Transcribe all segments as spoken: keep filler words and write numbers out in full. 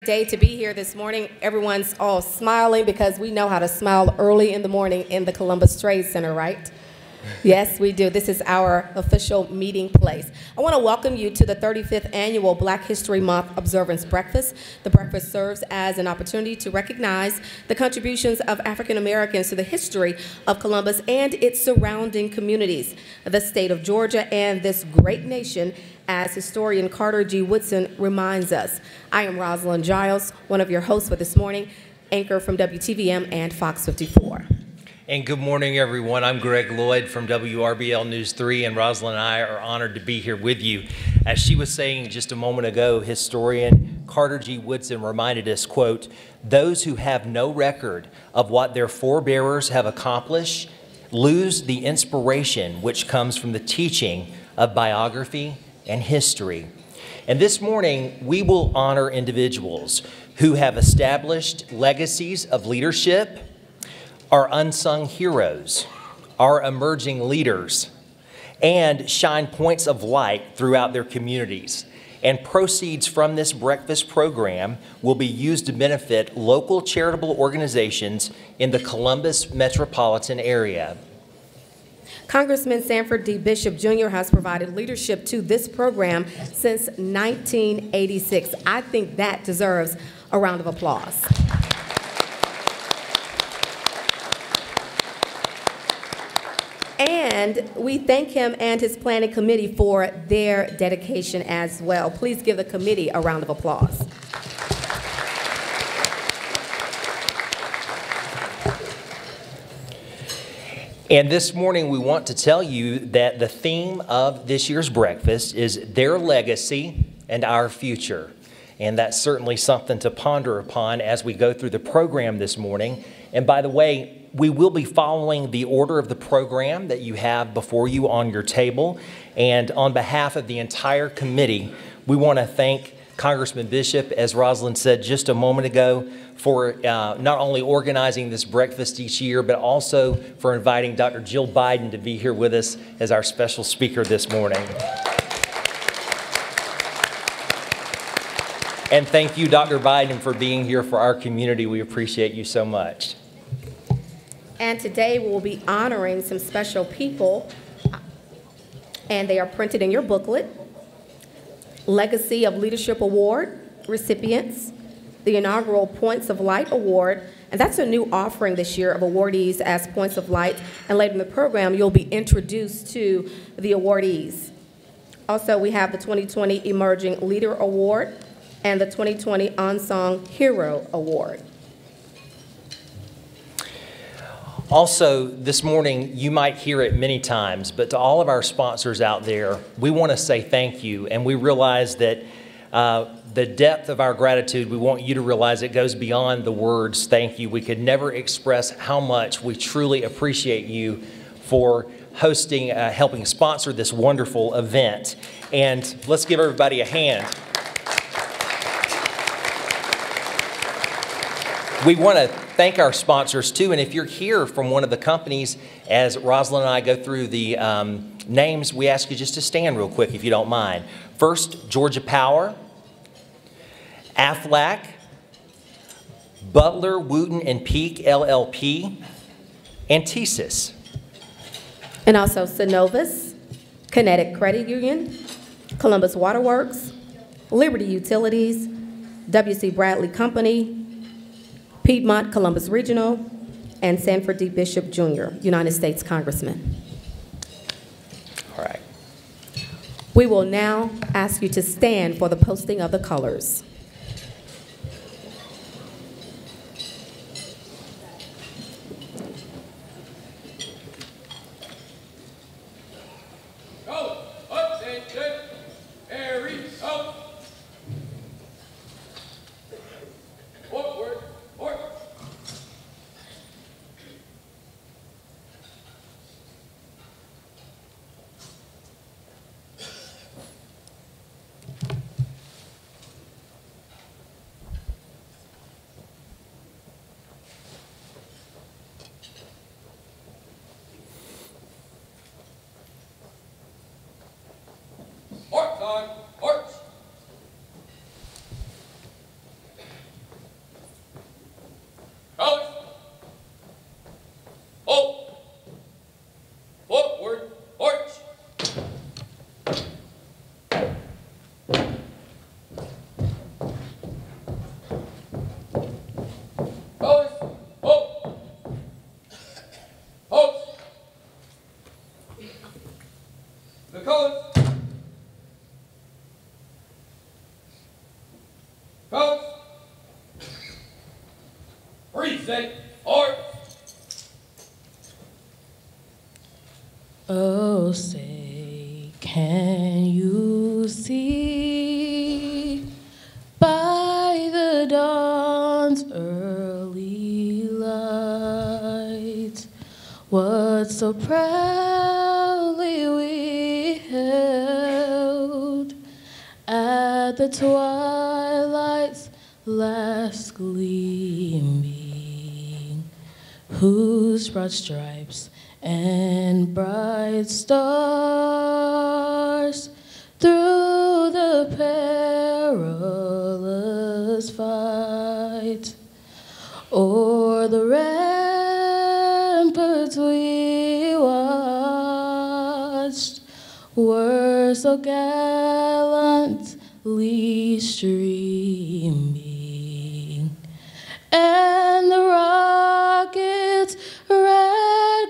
Day to be here this morning. Everyone's all smiling because we know how to smile early in the morning in the Columbus Trade Center, right? Yes, we do. This is our official meeting place. I want to welcome you to the thirty-fifth Annual Black History Month Observance Breakfast. The breakfast serves as an opportunity to recognize the contributions of African Americans to the history of Columbus and its surrounding communities, the state of Georgia, and this great nation, as historian Carter G. Woodson reminds us. I am Rosalind Giles, one of your hosts for this morning, anchor from W T V M and Fox fifty-four. And good morning, everyone. I'm Greg Lloyd from W R B L News three, and Rosalind and I are honored to be here with you. As she was saying just a moment ago, historian Carter G. Woodson reminded us, quote, "Those who have no record of what their forebearers have accomplished lose the inspiration which comes from the teaching of biography and history." And this morning, we will honor individuals who have established legacies of leadership, our unsung heroes, our emerging leaders, and shine points of light throughout their communities. And proceeds from this breakfast program will be used to benefit local charitable organizations in the Columbus metropolitan area. Congressman Sanford D. Bishop Junior has provided leadership to this program since nineteen eighty-six. I think that deserves a round of applause. And we thank him and his planning committee for their dedication as well. Please give the committee a round of applause. And this morning, we want to tell you that the theme of this year's breakfast is their legacy and our future. And that's certainly something to ponder upon as we go through the program this morning. And by the way, we will be following the order of the program that you have before you on your table. And on behalf of the entire committee, we want to thank Congressman Bishop, as Rosalind said just a moment ago, for uh, not only organizing this breakfast each year, but also for inviting Doctor Jill Biden to be here with us as our special speaker this morning. And thank you, Doctor Biden, for being here for our community. We appreciate you so much. And today we'll be honoring some special people, and they are printed in your booklet. Legacy of Leadership Award recipients, the inaugural Points of Light Award, and that's a new offering this year of awardees as Points of Light, and later in the program you'll be introduced to the awardees. Also, we have the twenty twenty Emerging Leader Award and the twenty twenty Unsung Hero Award. Also, this morning, you might hear it many times, but to all of our sponsors out there, we want to say thank you, and we realize that uh, the depth of our gratitude, we want you to realize it goes beyond the words thank you. We could never express how much we truly appreciate you for hosting, uh, helping sponsor this wonderful event. And let's give everybody a hand. We want to thank our sponsors too, and if you're here from one of the companies, as Rosalind and I go through the um, names, we ask you just to stand real quick if you don't mind. First, Georgia Power, Aflac, Butler, Wooten and Peak L L P, and T S I S. And also Synovus, Kinetic Credit Union, Columbus Waterworks, Liberty Utilities, W C Bradley Company, Piedmont Columbus Regional, and Sanford D. Bishop Junior, United States Congressman. All right. We will now ask you to stand for the posting of the colors. set, art. Oh, say, can you see by the dawn's early light what so proudly we held at the twilight's last gleaming, whose broad stripes and bright stars through the perilous fight o'er the ramparts we watched were so gallantly streaming, and the rockets' red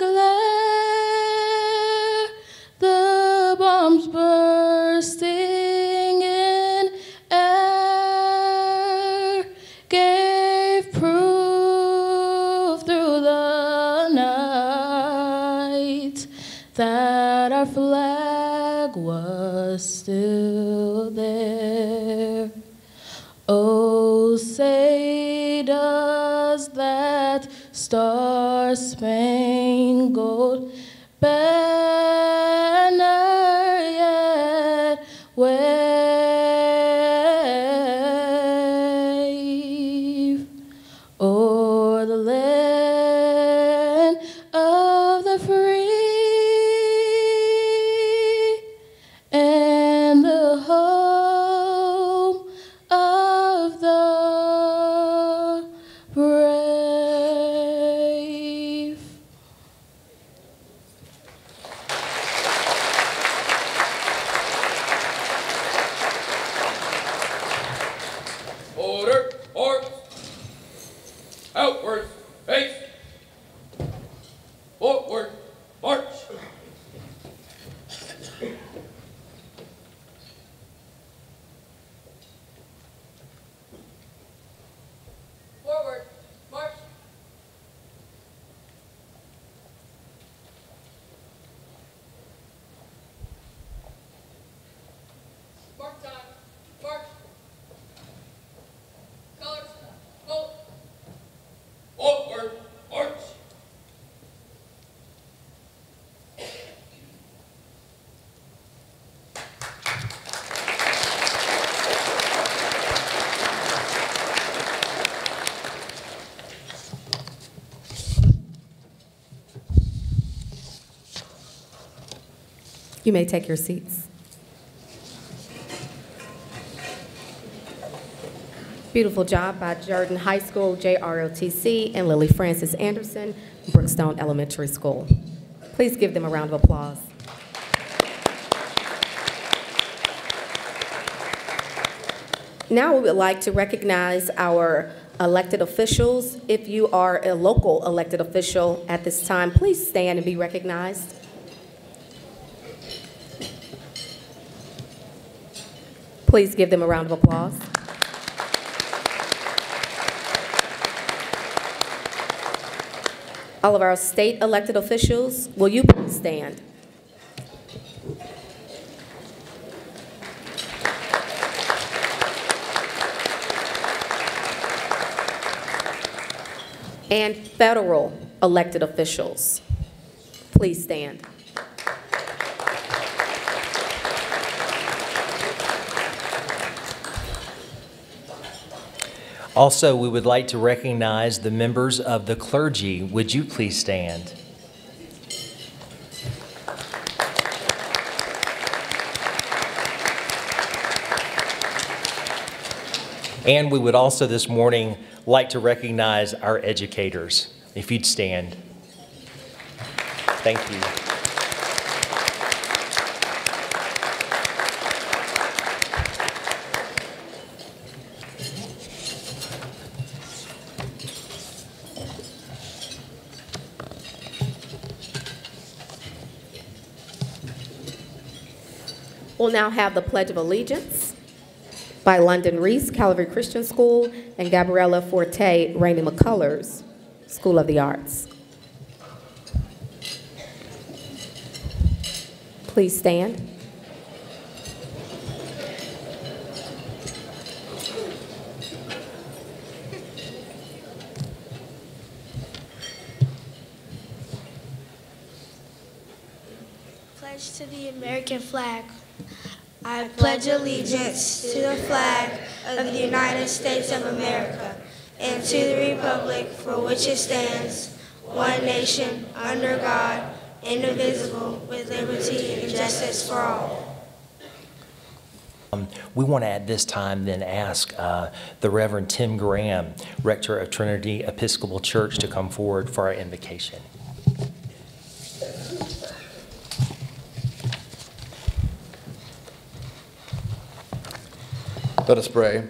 glare, the bombs bursting in air, gave proof through the night that our flag was still there. Oh, say does that star-spangled banner yet wave o'er the land of the free and the home of the brave. Order, order. Outward, face. Forward, march. Forward, march. Mark time, march. Colors, hold. Forward, march. You may take your seats. Beautiful job by Jordan High School, J R O T C, and Lily Francis Anderson, Brookstone Elementary School. Please give them a round of applause. Now we would like to recognize our elected officials. If you are a local elected official at this time, please stand and be recognized. Please give them a round of applause. All of our state elected officials, will you please stand? And federal elected officials, please stand. Also, we would like to recognize the members of the clergy. Would you please stand? And we would also this morning like to recognize our educators. If you'd stand. Thank you. We'll now have the Pledge of Allegiance by London Reese, Calvary Christian School, and Gabriella Forte, Rainey McCullers, School of the Arts. Please stand. Pledge to the American flag. I pledge allegiance to the flag of the United States of America and to the republic for which it stands, one nation, under God, indivisible, with liberty and justice for all. Um, we want to at this time then ask uh, the Reverend Tim Graham, Rector of Trinity Episcopal Church, to come forward for our invocation. Let us pray.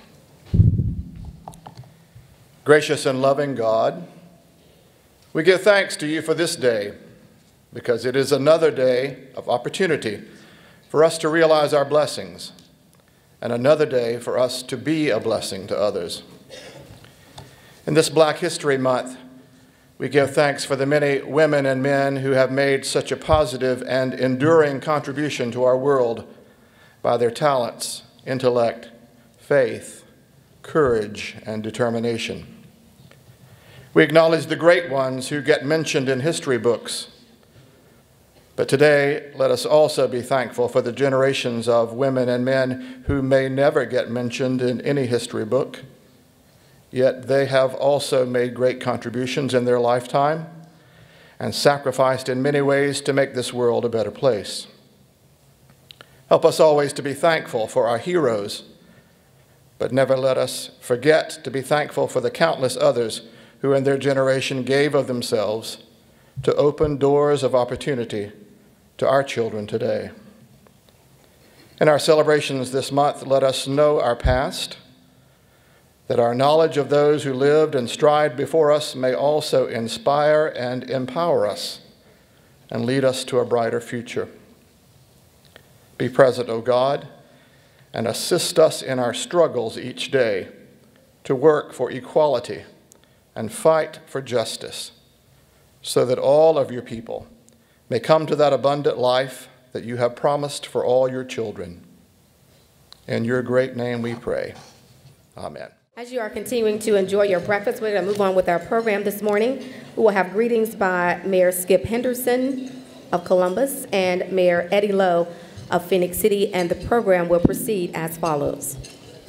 Gracious and loving God, we give thanks to you for this day, because it is another day of opportunity for us to realize our blessings, and another day for us to be a blessing to others. In this Black History Month, we give thanks for the many women and men who have made such a positive and enduring contribution to our world by their talents, intellect, faith, courage, and determination. We acknowledge the great ones who get mentioned in history books. But today, let us also be thankful for the generations of women and men who may never get mentioned in any history book, yet they have also made great contributions in their lifetime and sacrificed in many ways to make this world a better place. Help us always to be thankful for our heroes, but never let us forget to be thankful for the countless others who in their generation gave of themselves to open doors of opportunity to our children today. In our celebrations this month, let us know our past, that our knowledge of those who lived and strived before us may also inspire and empower us and lead us to a brighter future. Be present, O God, and assist us in our struggles each day to work for equality and fight for justice, so that all of your people may come to that abundant life that you have promised for all your children. In your great name we pray. Amen. As you are continuing to enjoy your breakfast, we're going to move on with our program this morning. We will have greetings by Mayor Skip Henderson of Columbus and Mayor Eddie Lowe of Phoenix City, and the program will proceed as follows.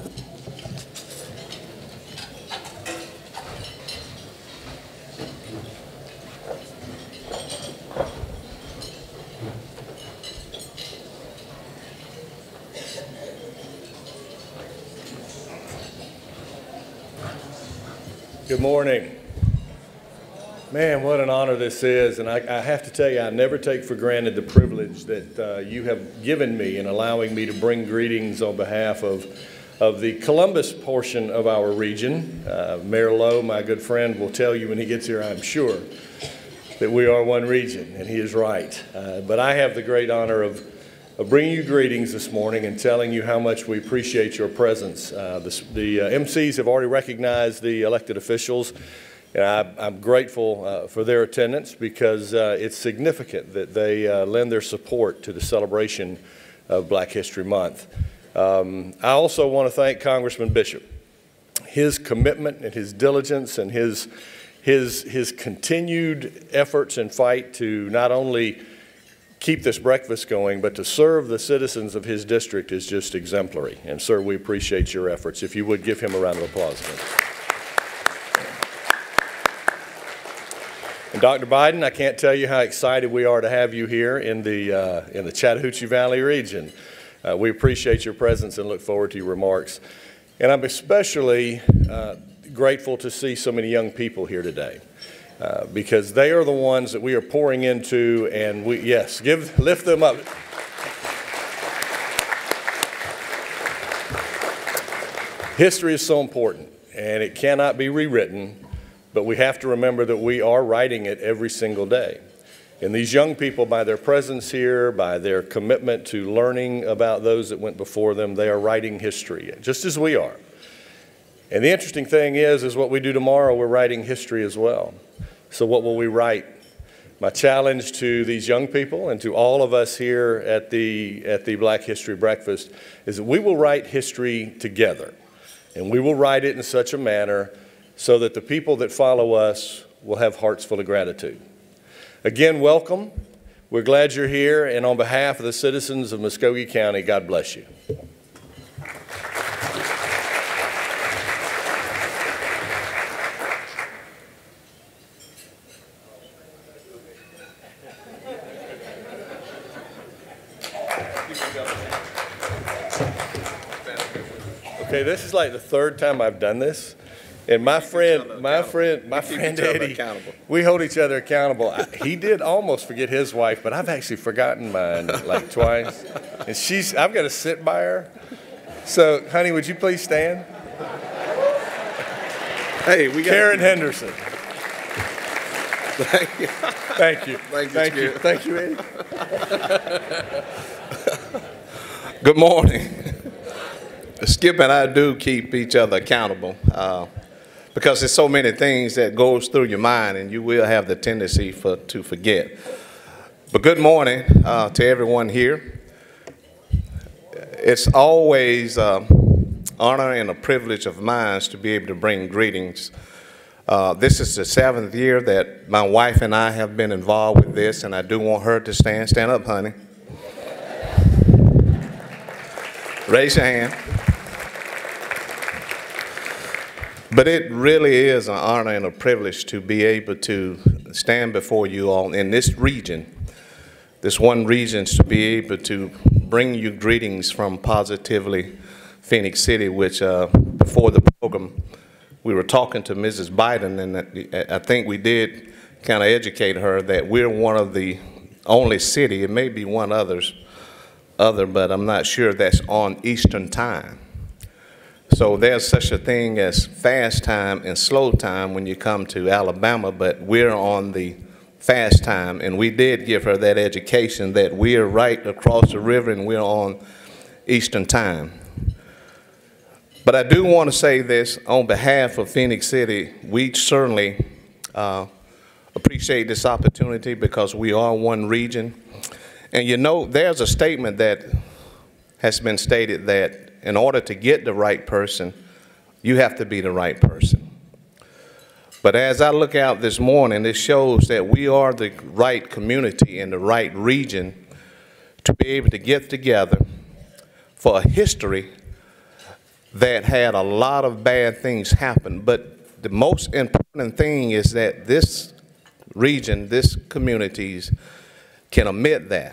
Good morning. Man, what an honor this is, and I, I have to tell you, I never take for granted the privilege that uh, you have given me in allowing me to bring greetings on behalf of, of the Columbus portion of our region. Uh, Mayor Lowe, my good friend, will tell you when he gets here, I'm sure, that we are one region, and he is right. Uh, but I have the great honor of, of bringing you greetings this morning and telling you how much we appreciate your presence. Uh, the the uh, M Cs have already recognized the elected officials. And I, I'm grateful uh, for their attendance, because uh, it's significant that they uh, lend their support to the celebration of Black History Month. Um, I also want to thank Congressman Bishop. His commitment and his diligence and his, his, his continued efforts and fight to not only keep this breakfast going, but to serve the citizens of his district is just exemplary. And sir, we appreciate your efforts. If you would give him a round of applause. And Doctor Biden, I can't tell you how excited we are to have you here in the, uh, in the Chattahoochee Valley region. Uh, we appreciate your presence and look forward to your remarks. And I'm especially uh, grateful to see so many young people here today, uh, because they are the ones that we are pouring into, and we, yes, give, lift them up. History is so important, and it cannot be rewritten. But we have to remember that we are writing it every single day. And these young people, by their presence here, by their commitment to learning about those that went before them, they are writing history, just as we are. And the interesting thing is, is what we do tomorrow, we're writing history as well. So what will we write? My challenge to these young people and to all of us here at the, at the Black History Breakfast is that we will write history together. And we will write it in such a manner so that the people that follow us will have hearts full of gratitude. Again, welcome. We're glad you're here. And on behalf of the citizens of Muskogee County, God bless you. Okay, this is like the third time I've done this. And my friend, my friend, my friend Eddie, we hold each other accountable. I, he did almost forget his wife, but I've actually forgotten mine like twice. And she's, I've got to sit by her. So, honey, would you please stand? Hey, we got Karen Henderson. Thank you. Thank you. Thank you. Thank you. Thank you, Eddie. Good morning. Skip and I do keep each other accountable uh, because there's so many things that goes through your mind, and you will have the tendency for to forget. But good morning uh, to everyone here. It's always uh, honor and a privilege of mine to be able to bring greetings. Uh, this is the seventh year that my wife and I have been involved with this, and I do want her to stand. Stand up, honey. Raise your hand. But it really is an honor and a privilege to be able to stand before you all in this region, this one region, to be able to bring you greetings from Positively Phoenix City, which uh, before the program, we were talking to Missus Biden, and I think we did kind of educate her that we're one of the only city, it may be one others, other, but I'm not sure, that's on Eastern Time. So there's such a thing as fast time and slow time when you come to Alabama, but we're on the fast time, and we did give her that education that we're right across the river and we're on Eastern Time. But I do want to say this on behalf of Phoenix City. We certainly uh, appreciate this opportunity because we are one region. And you know, there's a statement that has been stated that in order to get the right person, you have to be the right person. But as I look out this morning, it shows that we are the right community in the right region to be able to get together for a history that had a lot of bad things happen. But the most important thing is that this region, this communities can admit that,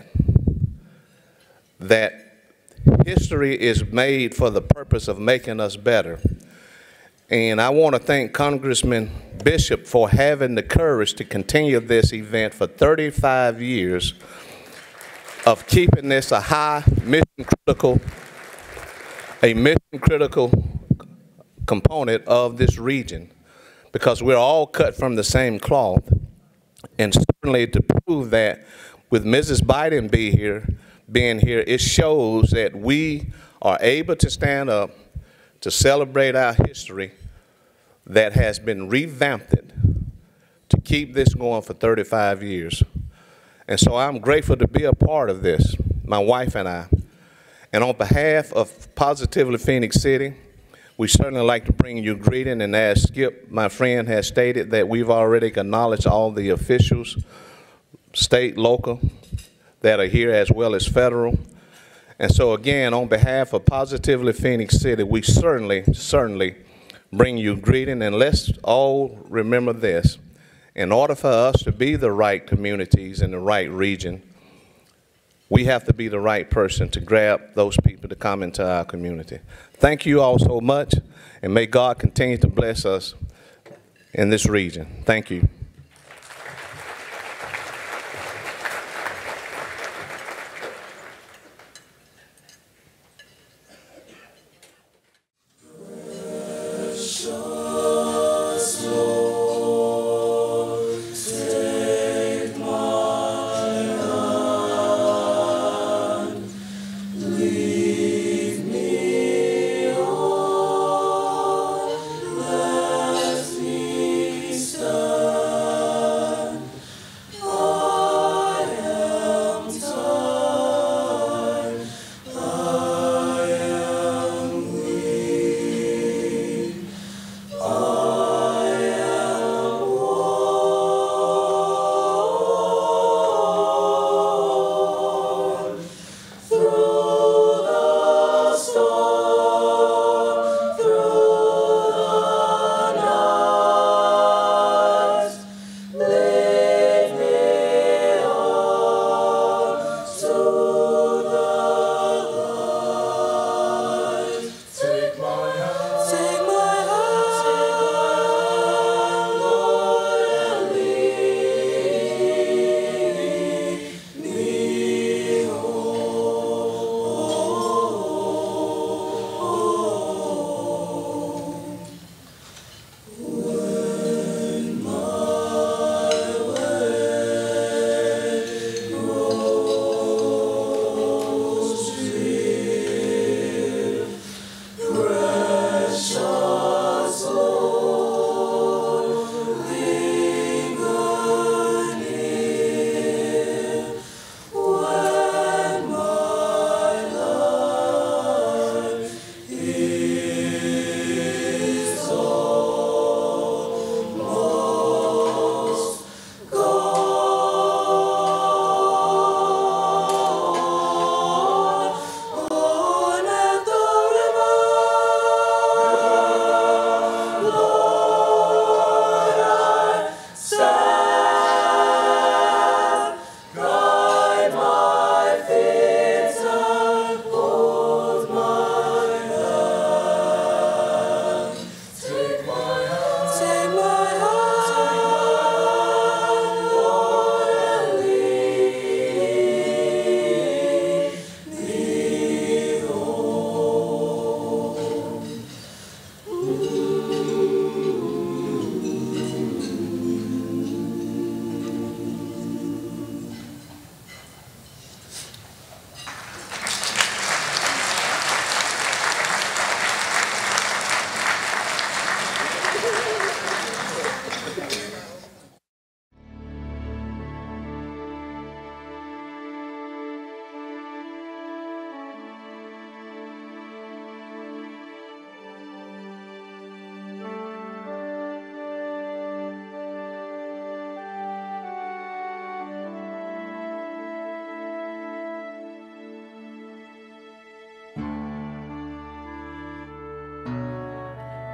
that history is made for the purpose of making us better. And I want to thank Congressman Bishop for having the courage to continue this event for thirty-five years of keeping this a high mission critical, a mission critical component of this region, because we're all cut from the same cloth. And certainly to prove that with Missus Biden be here, being here, it shows that we are able to stand up to celebrate our history that has been revamped to keep this going for thirty-five years. And so I'm grateful to be a part of this, my wife and I. And on behalf of Positively Phoenix City, we certainly like to bring you greeting, and as Skip, my friend, has stated, that we've already acknowledged all the officials, state, local, that are here, as well as federal. And so again, on behalf of Positively Phoenix City, we certainly, certainly bring you greeting. And let's all remember this: in order for us to be the right communities in the right region, we have to be the right person to grab those people to come into our community. Thank you all so much, and may God continue to bless us in this region. Thank you.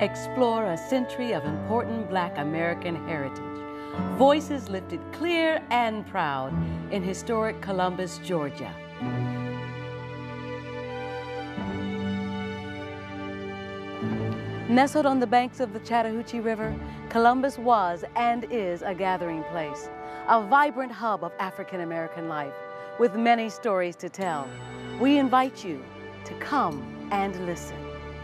explore a century of important Black American heritage. Voices lifted clear and proud in historic Columbus, Georgia. Nestled on the banks of the Chattahoochee River, Columbus was and is a gathering place, a vibrant hub of African American life with many stories to tell. We invite you to come and listen.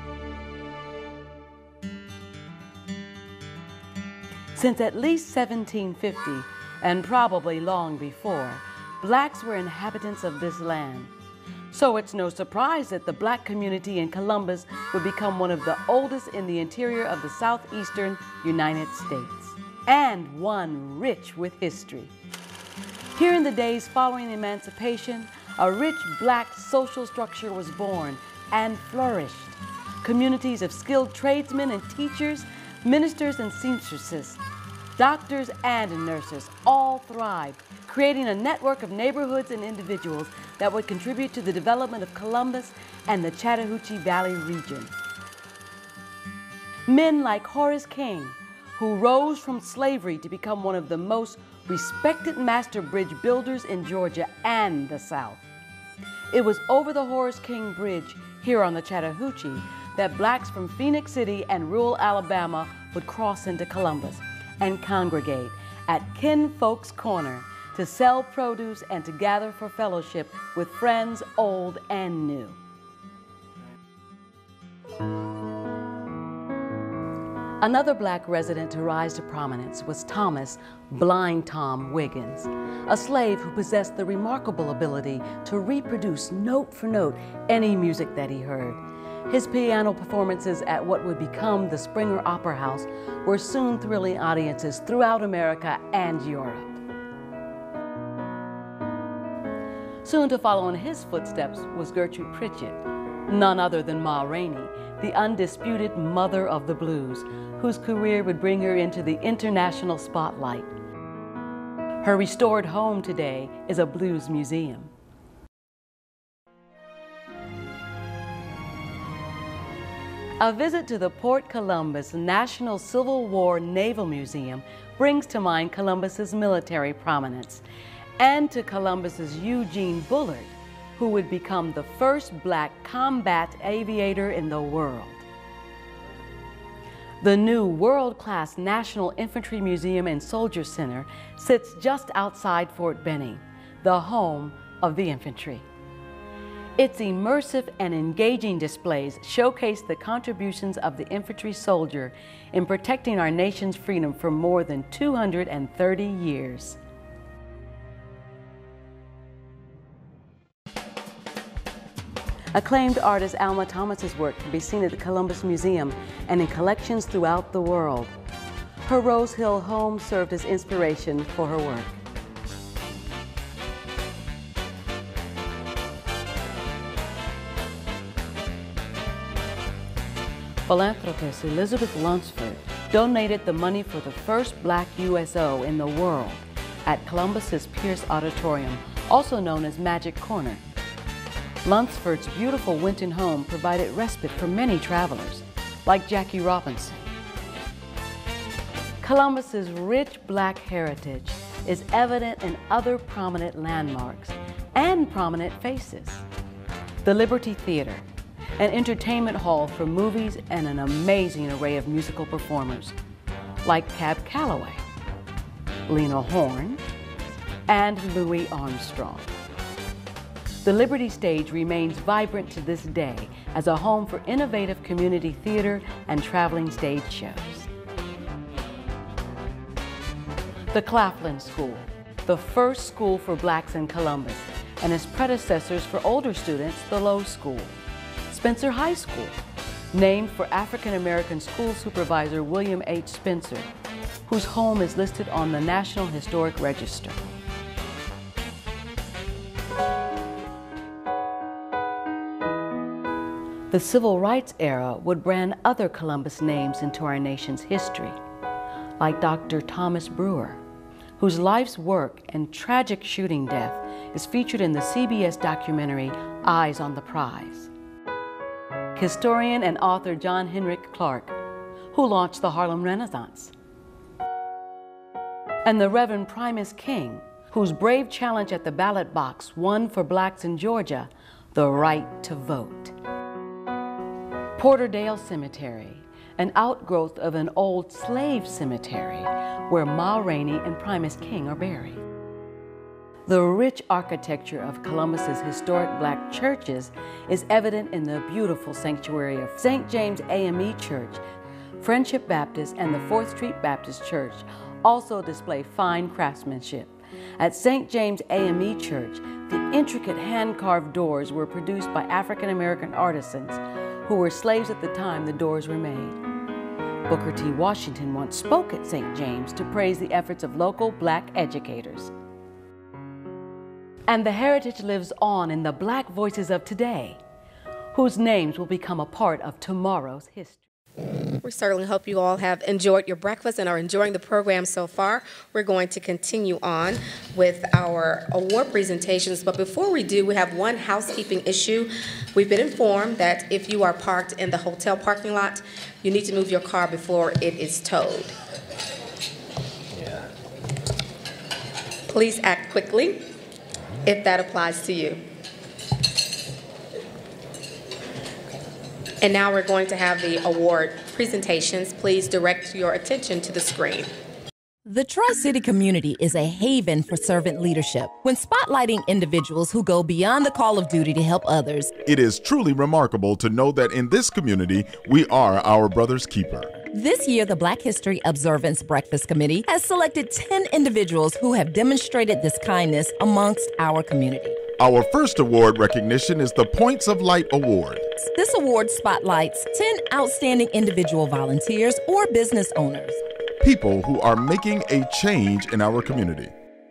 Since at least seventeen fifty, and probably long before, Blacks were inhabitants of this land. So it's no surprise that the Black community in Columbus would become one of the oldest in the interior of the southeastern United States, and one rich with history. Here in the days following emancipation, a rich Black social structure was born and flourished. Communities of skilled tradesmen and teachers, ministers and seamstresses, doctors and nurses all thrived, creating a network of neighborhoods and individuals that would contribute to the development of Columbus and the Chattahoochee Valley region. Men like Horace King, who rose from slavery to become one of the most respected master bridge builders in Georgia and the South. It was over the Horace King Bridge here on the Chattahoochee that Blacks from Phoenix City and rural Alabama would cross into Columbus and congregate at Kin Folks Corner to sell produce and to gather for fellowship with friends old and new. Another Black resident to rise to prominence was Thomas Blind Tom Wiggins, a slave who possessed the remarkable ability to reproduce note for note any music that he heard. His piano performances at what would become the Springer Opera House were soon thrilling audiences throughout America and Europe. Soon to follow in his footsteps was Gertrude Pritchett, none other than Ma Rainey, the undisputed mother of the blues, whose career would bring her into the international spotlight. Her restored home today is a blues museum. A visit to the Port Columbus National Civil War Naval Museum brings to mind Columbus's military prominence, and to Columbus's Eugene Bullard, who would become the first Black combat aviator in the world. The new world-class National Infantry Museum and Soldier Center sits just outside Fort Benning, the home of the infantry. Its immersive and engaging displays showcase the contributions of the infantry soldier in protecting our nation's freedom for more than two hundred thirty years. Acclaimed artist Alma Thomas's work can be seen at the Columbus Museum and in collections throughout the world. Her Rose Hill home served as inspiration for her work. Philanthropist Elizabeth Lunsford donated the money for the first Black U S O in the world at Columbus's Pierce Auditorium, also known as Magic Corner. Lunsford's beautiful Winton home provided respite for many travelers, like Jackie Robinson. Columbus's rich Black heritage is evident in other prominent landmarks and prominent faces. The Liberty Theater, an entertainment hall for movies and an amazing array of musical performers, like Cab Calloway, Lena Horne, and Louis Armstrong. The Liberty Stage remains vibrant to this day as a home for innovative community theater and traveling stage shows. The Claflin School, the first school for Blacks in Columbus, and its predecessors for older students, the Low School. Spencer High School, named for African-American school supervisor William H. Spencer, whose home is listed on the National Historic Register. The Civil Rights era would brand other Columbus names into our nation's history, like Doctor Thomas Brewer, whose life's work and tragic shooting death is featured in the C B S documentary Eyes on the Prize. Historian and author John Henrik Clark, who launched the Harlem Renaissance. And the Reverend Primus King, whose brave challenge at the ballot box won for blacks in Georgia the right to vote. Porterdale Cemetery, an outgrowth of an old slave cemetery where Ma Rainey and Primus King are buried. The rich architecture of Columbus's historic black churches is evident in the beautiful sanctuary of Saint James A M E Church. Friendship Baptist and the fourth Street Baptist Church also display fine craftsmanship. At Saint James A M E Church, the intricate hand-carved doors were produced by African-American artisans who were slaves at the time the doors were made. Booker T. Washington once spoke at Saint James to praise the efforts of local black educators. And the heritage lives on in the black voices of today, whose names will become a part of tomorrow's history. We certainly hope you all have enjoyed your breakfast and are enjoying the program so far. We're going to continue on with our award presentations, but before we do, we have one housekeeping issue. We've been informed that if you are parked in the hotel parking lot, you need to move your car before it is towed. Yeah. Please act quickly if that applies to you. And now we're going to have the award presentations. Please direct your attention to the screen. The Tri-City community is a haven for servant leadership. When spotlighting individuals who go beyond the call of duty to help others, it is truly remarkable to know that in this community, we are our brother's keeper. This year, the Black History Observance Breakfast Committee has selected ten individuals who have demonstrated this kindness amongst our community. Our first award recognition is the Points of Light Award. This award spotlights ten outstanding individual volunteers or business owners. People who are making a change in our community.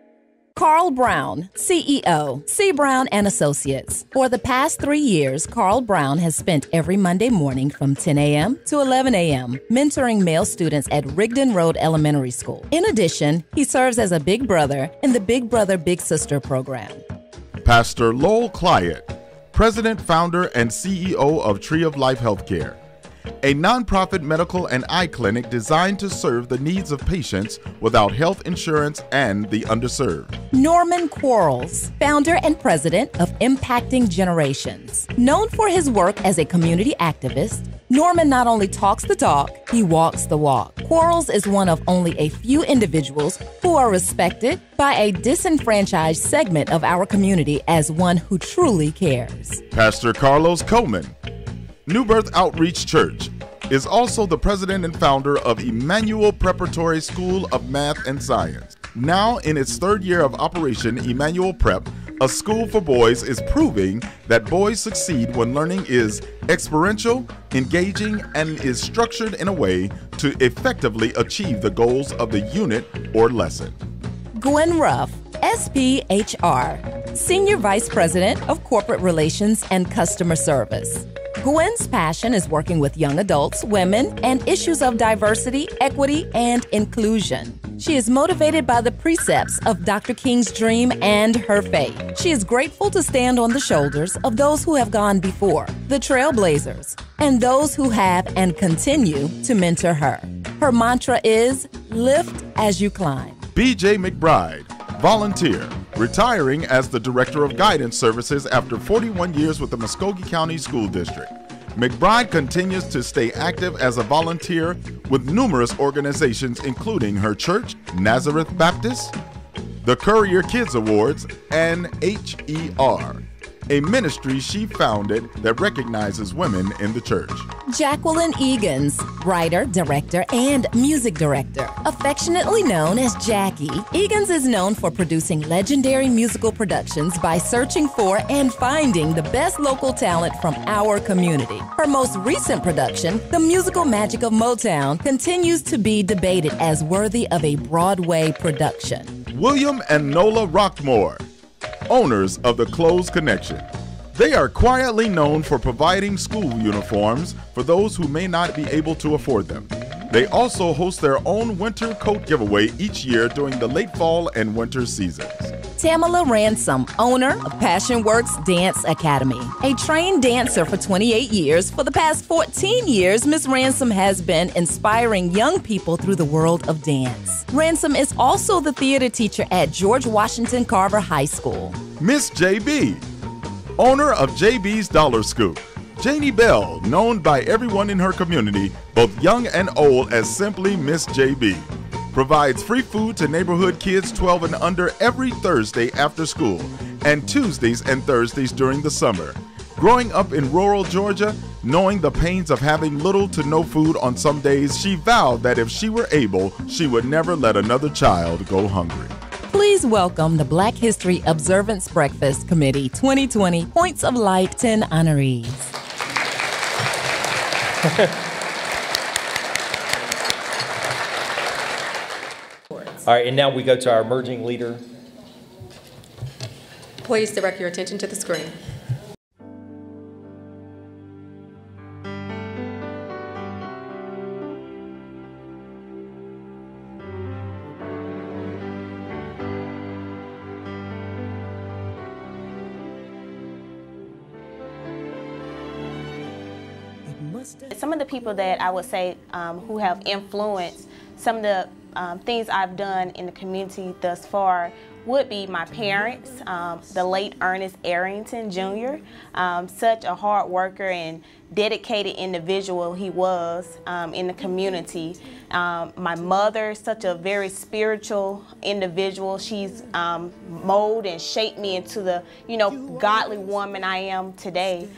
Carl Brown, C E O, C. Brown and Associates. For the past three years, Carl Brown has spent every Monday morning from ten a m to eleven a m mentoring male students at Rigdon Road Elementary School. In addition, he serves as a big brother in the Big Brother Big Sister program. Pastor Lowell Clyott, President, Founder, and C E O of Tree of Life Healthcare, a nonprofit medical and eye clinic designed to serve the needs of patients without health insurance and the underserved. Norman Quarles, founder and president of Impacting Generations. Known for his work as a community activist, Norman not only talks the talk, he walks the walk. Quarles is one of only a few individuals who are respected by a disenfranchised segment of our community as one who truly cares. Pastor Carlos Coleman, New Birth Outreach Church, is also the president and founder of Emmanuel Preparatory School of Math and Science. Now in its third year of operation, Emmanuel Prep, a school for boys, is proving that boys succeed when learning is experiential, engaging, and is structured in a way to effectively achieve the goals of the unit or lesson. Gwen Ruff, S P H R, Senior Vice President of Corporate Relations and Customer Service. Gwen's passion is working with young adults, women, and issues of diversity, equity, and inclusion. She is motivated by the precepts of Doctor King's dream and her faith. She is grateful to stand on the shoulders of those who have gone before, the trailblazers, and those who have and continue to mentor her. Her mantra is, lift as you climb. B J McBride, volunteer, retiring as the Director of Guidance Services after forty-one years with the Muskogee County School District. McBride continues to stay active as a volunteer with numerous organizations, including her church, Nazareth Baptist, the Courier Kids Awards, and H E R, a ministry she founded that recognizes women in the church. Jacqueline Egan's, writer, director, and music director. Affectionately known as Jackie, Egan's is known for producing legendary musical productions by searching for and finding the best local talent from our community. Her most recent production, The Musical Magic of Motown, continues to be debated as worthy of a Broadway production. William and Nola Rockmore, owners of the Clothes Connection. They are quietly known for providing school uniforms for those who may not be able to afford them. They also host their own winter coat giveaway each year during the late fall and winter seasons. Tamala Ransom, owner of Passion Works Dance Academy. A trained dancer for twenty-eight years, for the past fourteen years, Miz Ransom has been inspiring young people through the world of dance. Ransom is also the theater teacher at George Washington Carver High School. Miss J B, owner of J B's Dollar Scoop. Janie Bell, known by everyone in her community, both young and old, as simply Miss J B. Provides free food to neighborhood kids twelve and under every Thursday after school and Tuesdays and Thursdays during the summer. Growing up in rural Georgia, knowing the pains of having little to no food on some days, she vowed that if she were able, she would never let another child go hungry. Please welcome the Black History Observance Breakfast Committee twenty twenty Points of Light ten honorees. All right, and now we go to our emerging leader. Please direct your attention to the screen. Some of the people that I would say um, who have influenced some of the um, things I've done in the community thus far would be my parents, um, the late Ernest Arrington Junior Um, such a hard worker and dedicated individual he was um, in the community. Um, my mother, such a very spiritual individual. She's um, molded and shaped me into the, you know, godly woman I am today.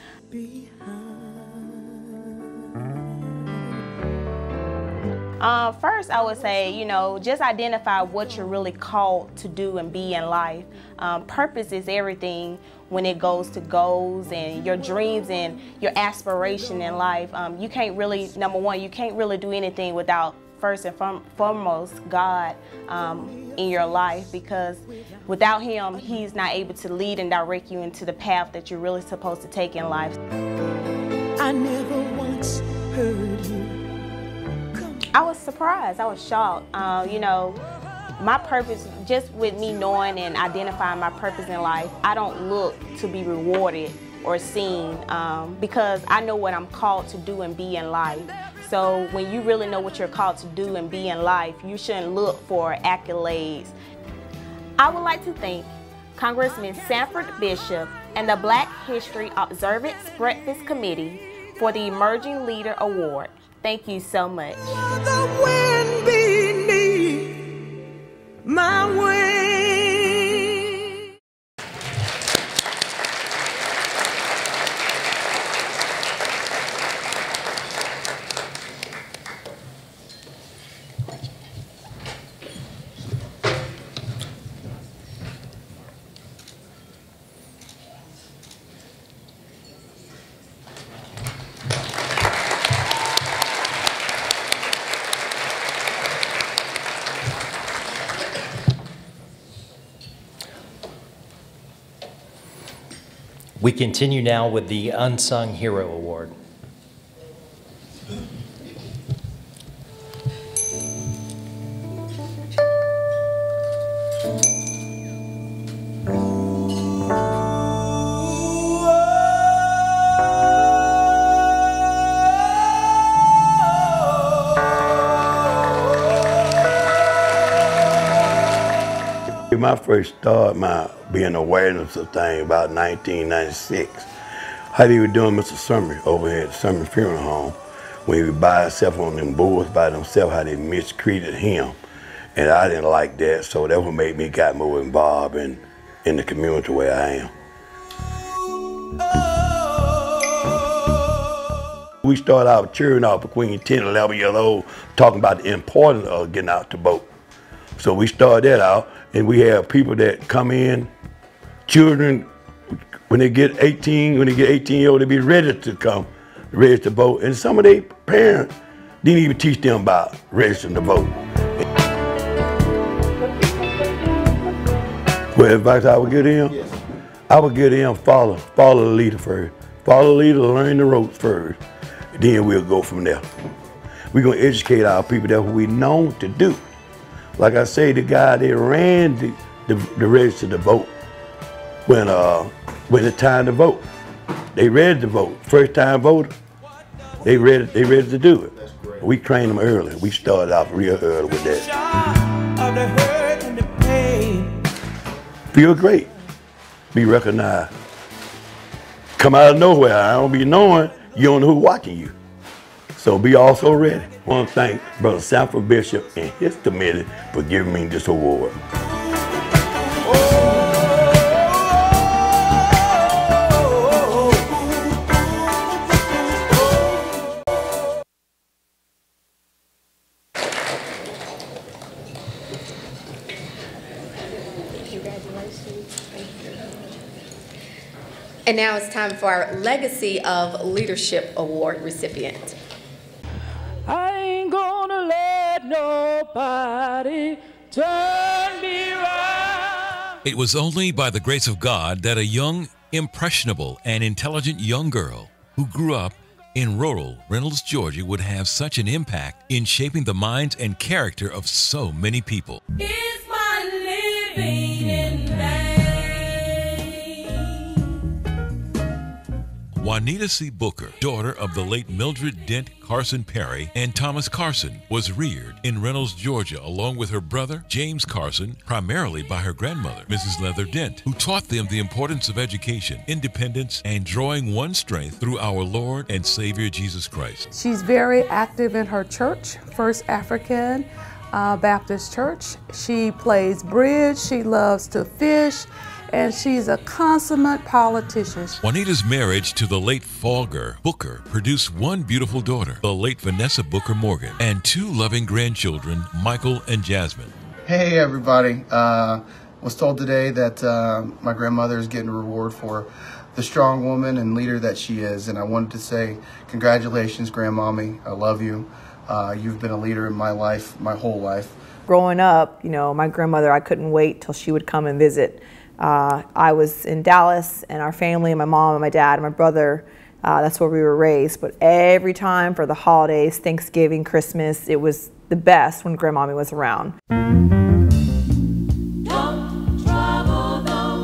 Uh, first, I would say, you know, just identify what you're really called to do and be in life. Um, purpose is everything when it goes to goals and your dreams and your aspiration in life. Um, you can't really, number one, you can't really do anything without first and foremost God um, in your life, because without Him, He's not able to lead and direct you into the path that you're really supposed to take in life. I never once heard you. I was surprised. I was shocked. Uh, you know, my purpose, just with me knowing and identifying my purpose in life, I don't look to be rewarded or seen um, because I know what I'm called to do and be in life. So when you really know what you're called to do and be in life, you shouldn't look for accolades. I would like to thank Congressman Sanford Bishop and the Black History Observance Breakfast Committee for the Emerging Leader Award. Thank you so much. The wind beneath my wings. We continue now with the Unsung Hero Award. When I first started my being awareness of things about nineteen ninety-six, how they were doing Mister Summer over here at the Summer Funeral Home, when he was by himself on them boards by himself, how they mistreated him. And I didn't like that, so that what made me got more involved in, in the community where I am. We started out cheering out between ten and eleven years old, talking about the importance of getting out to vote. So we started that out, and we have people that come in, children, when they get eighteen, when they get eighteen years old, they be ready to come, ready to vote. And some of their parents didn't even teach them about registering to vote. What advice I would give them? Yes. I would give them follow, follow the leader first. Follow the leader, learn the ropes first. Then we'll go from there. We're going to educate our people. That's what we known to do. Like I say, the guy that ran the, the, the register to vote when, uh, when it's time to vote. They ready to vote. First time voter, they ready, they ready to do it. We trained them early. We started off real early with that. Feel great. Be recognized. Come out of nowhere. I don't be knowing you don't know who's watching you. So be also ready. I want to thank Brother Sanford Bishop and his committee for giving me this award. And now it's time for our Legacy of Leadership Award recipient. I ain't gonna let nobody turn me around. It was only by the grace of God that a young, impressionable, and intelligent young girl who grew up in rural Reynolds, Georgia would have such an impact in shaping the minds and character of so many people. Is my living in vain? Juanita C. Booker, daughter of the late Mildred Dent Carson Perry and Thomas Carson, was reared in Reynolds, Georgia, along with her brother, James Carson, primarily by her grandmother, Missus Leather Dent, who taught them the importance of education, independence, and drawing one's strength through our Lord and Savior Jesus Christ. She's very active in her church, First African uh, Baptist Church. She plays bridge, she loves to fish, and she's a consummate politician. Juanita's marriage to the late Folger Booker produced one beautiful daughter, the late Vanessa Booker Morgan, and two loving grandchildren, Michael and Jasmine. Hey everybody, uh, was told today that uh, my grandmother is getting a reward for the strong woman and leader that she is, and I wanted to say congratulations, Grandmommy. I love you. Uh, you've been a leader in my life, my whole life. Growing up, you know, my grandmother, I couldn't wait till she would come and visit. Uh, I was in Dallas, and our family, and my mom and my dad and my brother, uh, that's where we were raised. But every time for the holidays, Thanksgiving, Christmas, it was the best when Grandmommy was around. Don't trouble the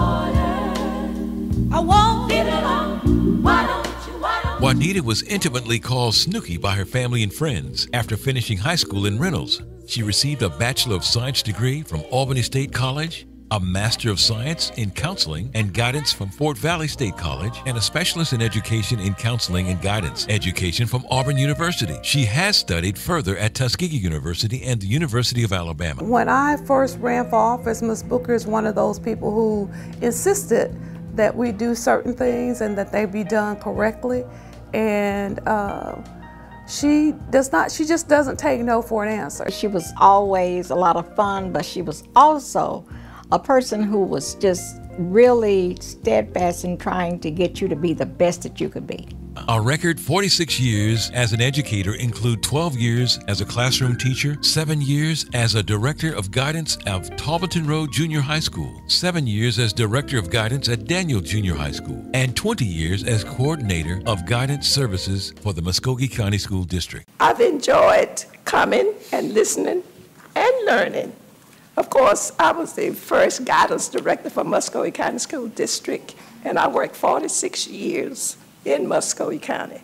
water. I won't leave it alone. Why don't you, why don't Juanita was intimately called Snooky by her family and friends after finishing high school in Reynolds. She received a Bachelor of Science degree from Albany State College, a Master of Science in Counseling and Guidance from Fort Valley State College, and a Specialist in Education in Counseling and Guidance Education from Auburn University. She has studied further at Tuskegee University and the University of Alabama. When I first ran for office, Miz Booker is one of those people who insisted that we do certain things and that they be done correctly. And uh, she does not, she just doesn't take no for an answer. She was always a lot of fun, but she was also a person who was just really steadfast in trying to get you to be the best that you could be. A record forty-six years as an educator include twelve years as a classroom teacher, seven years as a director of guidance of Talbotton Road Junior High School, seven years as director of guidance at Daniel Junior High School, and twenty years as coordinator of guidance services for the Muskogee County School District. I've enjoyed coming and listening and learning. Of course, I was the first guidance director for Muskogee County School District, and I worked forty-six years in Muskogee County.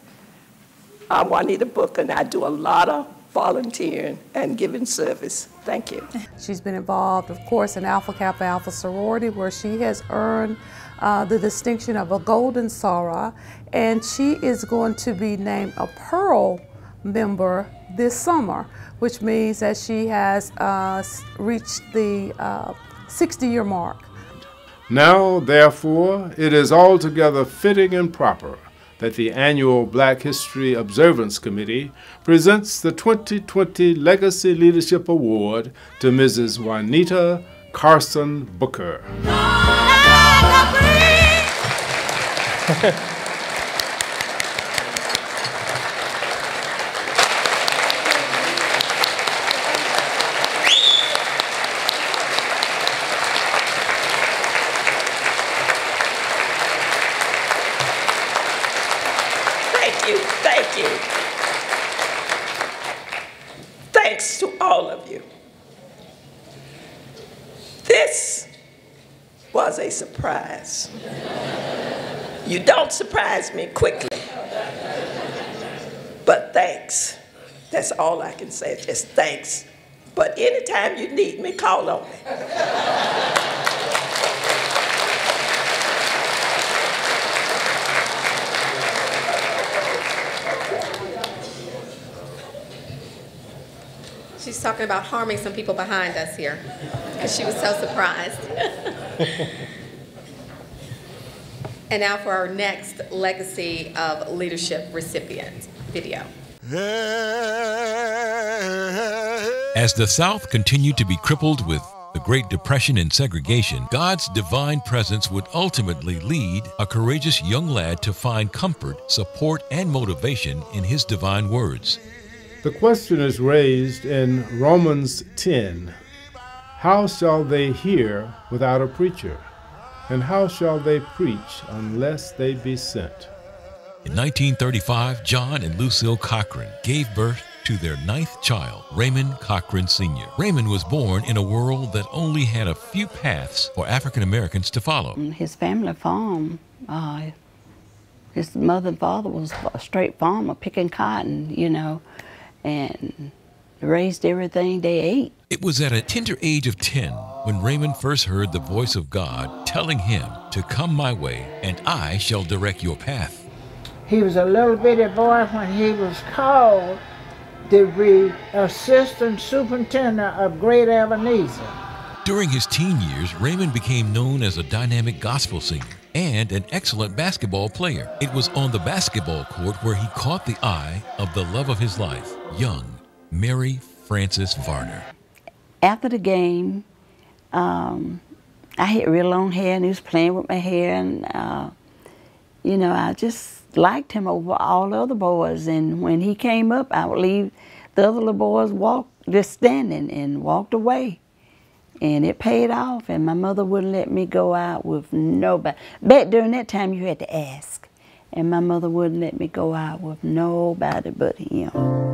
I'm Juanita Booker, and I do a lot of volunteering and giving service. Thank you. She's been involved, of course, in Alpha Kappa Alpha sorority, where she has earned uh, the distinction of a Golden Soror, and she is going to be named a Pearl member this summer, which means that she has uh, reached the uh, sixty year mark. Now, therefore, it is altogether fitting and proper that the annual Black History Observance Committee presents the twenty twenty Legacy Leadership Award to Missus Juanita Carson Booker. thanks to all of you. This was a surprise. You don't surprise me quickly, but thanks. That's all I can say, just thanks. But anytime you need me, call on me. She's talking about harming some people behind us here, because she was so surprised. And now for our next Legacy of Leadership recipient video. As the South continued to be crippled with the Great Depression and segregation, God's divine presence would ultimately lead a courageous young lad to find comfort, support, and motivation in his divine words. The question is raised in Romans ten. How shall they hear without a preacher? And how shall they preach unless they be sent? In nineteen thirty-five, John and Lucille Cochran gave birth to their ninth child, Raymond Cochran Senior Raymond was born in a world that only had a few paths for African Americans to follow. His family farm, uh, his mother and father was a straight farmer, picking cotton, you know, and raised everything they ate. It was at a tender age of ten when Raymond first heard the voice of God telling him to come my way and I shall direct your path. He was a little bitty boy when he was called to be assistant superintendent of Great Ebenezer. During his teen years, Raymond became known as a dynamic gospel singer and an excellent basketball player. It was on the basketball court where he caught the eye of the love of his life, young Mary Frances Varner. After the game, um, I had real long hair and he was playing with my hair, and uh, you know, I just liked him over all the other boys. And when he came up, I would leave the other little boys walk, just standing, and walked away. And it paid off, and my mother wouldn't let me go out with nobody. Back during that time, you had to ask. And my mother wouldn't let me go out with nobody but him.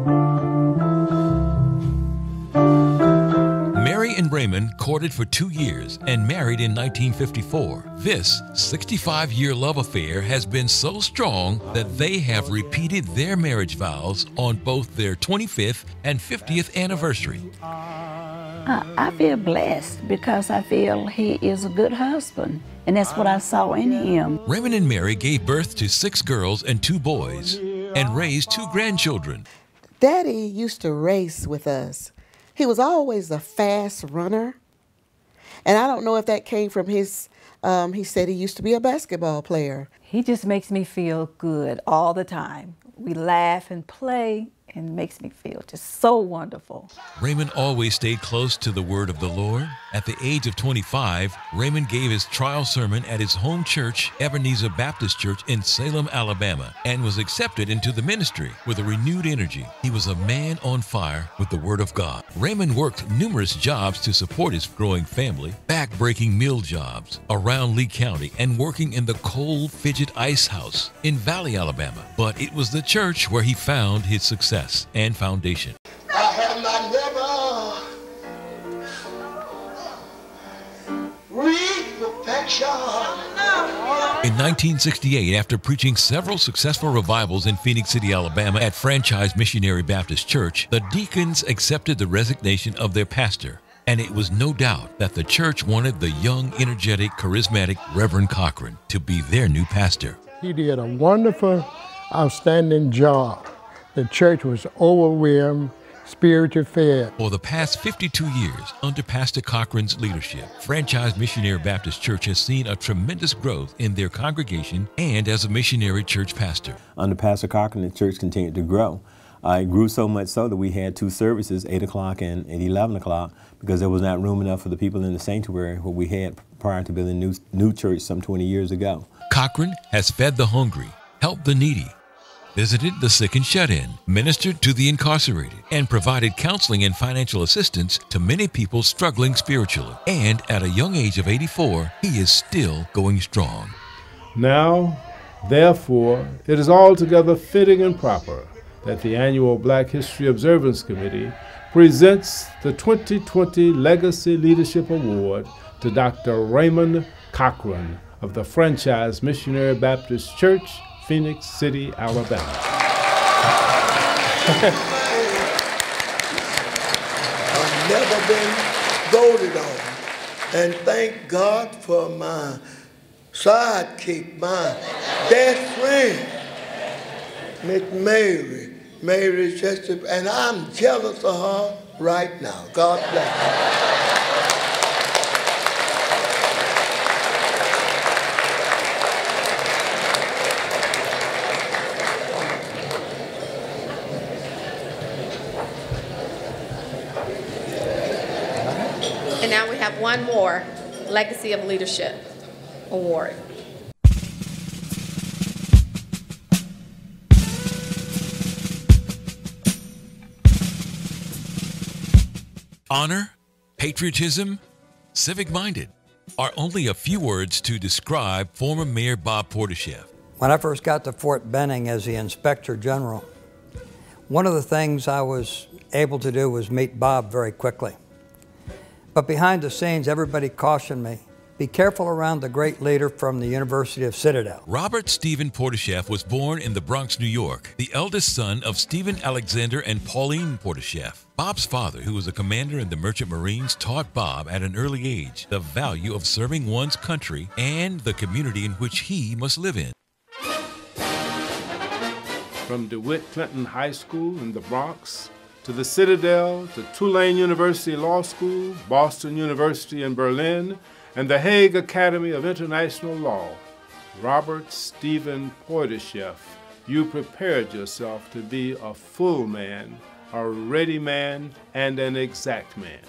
Mary and Raymond courted for two years and married in nineteen fifty-four. This sixty-five-year love affair has been so strong that they have repeated their marriage vows on both their twenty-fifth and fiftieth anniversary. I, I feel blessed because I feel he is a good husband, and that's what I saw in him. Raymond and Mary gave birth to six girls and two boys and raised two grandchildren. Daddy used to race with us. He was always a fast runner. And I don't know if that came from his, um, he said he used to be a basketball player. He just makes me feel good all the time. We laugh and play, and makes me feel just so wonderful. Raymond always stayed close to the word of the Lord. At the age of twenty-five, Raymond gave his trial sermon at his home church, Ebenezer Baptist Church in Salem, Alabama, and was accepted into the ministry with a renewed energy. He was a man on fire with the word of God. Raymond worked numerous jobs to support his growing family, back-breaking mill jobs around Lee County and working in the cold Fidget Ice House in Valley, Alabama. But it was the church where he found his success and foundation. I have not never reached perfection. In nineteen sixty-eight, after preaching several successful revivals in Phoenix City, Alabama at Franchise Missionary Baptist Church, the deacons accepted the resignation of their pastor. And it was no doubt that the church wanted the young, energetic, charismatic Reverend Cochran to be their new pastor. He did a wonderful, outstanding job. The church was overwhelmed, spiritually fed. For the past fifty-two years, under Pastor Cochran's leadership, Franchise Missionary Baptist Church has seen a tremendous growth in their congregation and as a missionary church pastor. Under Pastor Cochran, the church continued to grow. Uh, it grew so much so that we had two services, eight o'clock and, and eleven o'clock, because there was not room enough for the people in the sanctuary what we had prior to building a new, new church some twenty years ago. Cochran has fed the hungry, helped the needy, visited the sick and shut-in, ministered to the incarcerated, and provided counseling and financial assistance to many people struggling spiritually. And at a young age of eighty-four, he is still going strong. Now, therefore, it is altogether fitting and proper that the annual Black History Observance Committee presents the twenty twenty Legacy Leadership Award to Doctor Raymond Cochran of the Franchise Missionary Baptist Church, Phoenix City, Alabama. I've never been voted on. And thank God for my sidekick, my best friend, Miss Mary. Mary is just a, and I'm jealous of her right now. God bless her. And now we have one more Legacy of Leadership Award. Honor, patriotism, civic-minded are only a few words to describe former Mayor Bob Portashef. When I first got to Fort Benning as the Inspector General, one of the things I was able to do was meet Bob very quickly. But behind the scenes, everybody cautioned me, be careful around the great leader from the University of Citadel. Robert Stephen Portashef was born in the Bronx, New York, the eldest son of Stephen Alexander and Pauline Portashef. Bob's father, who was a commander in the Merchant Marines, taught Bob at an early age the value of serving one's country and the community in which he must live in. From DeWitt Clinton High School in the Bronx, to the Citadel, to Tulane University Law School, Boston University in Berlin, and the Hague Academy of International Law, Robert Stephen Portashef, you prepared yourself to be a full man, a ready man, and an exact man.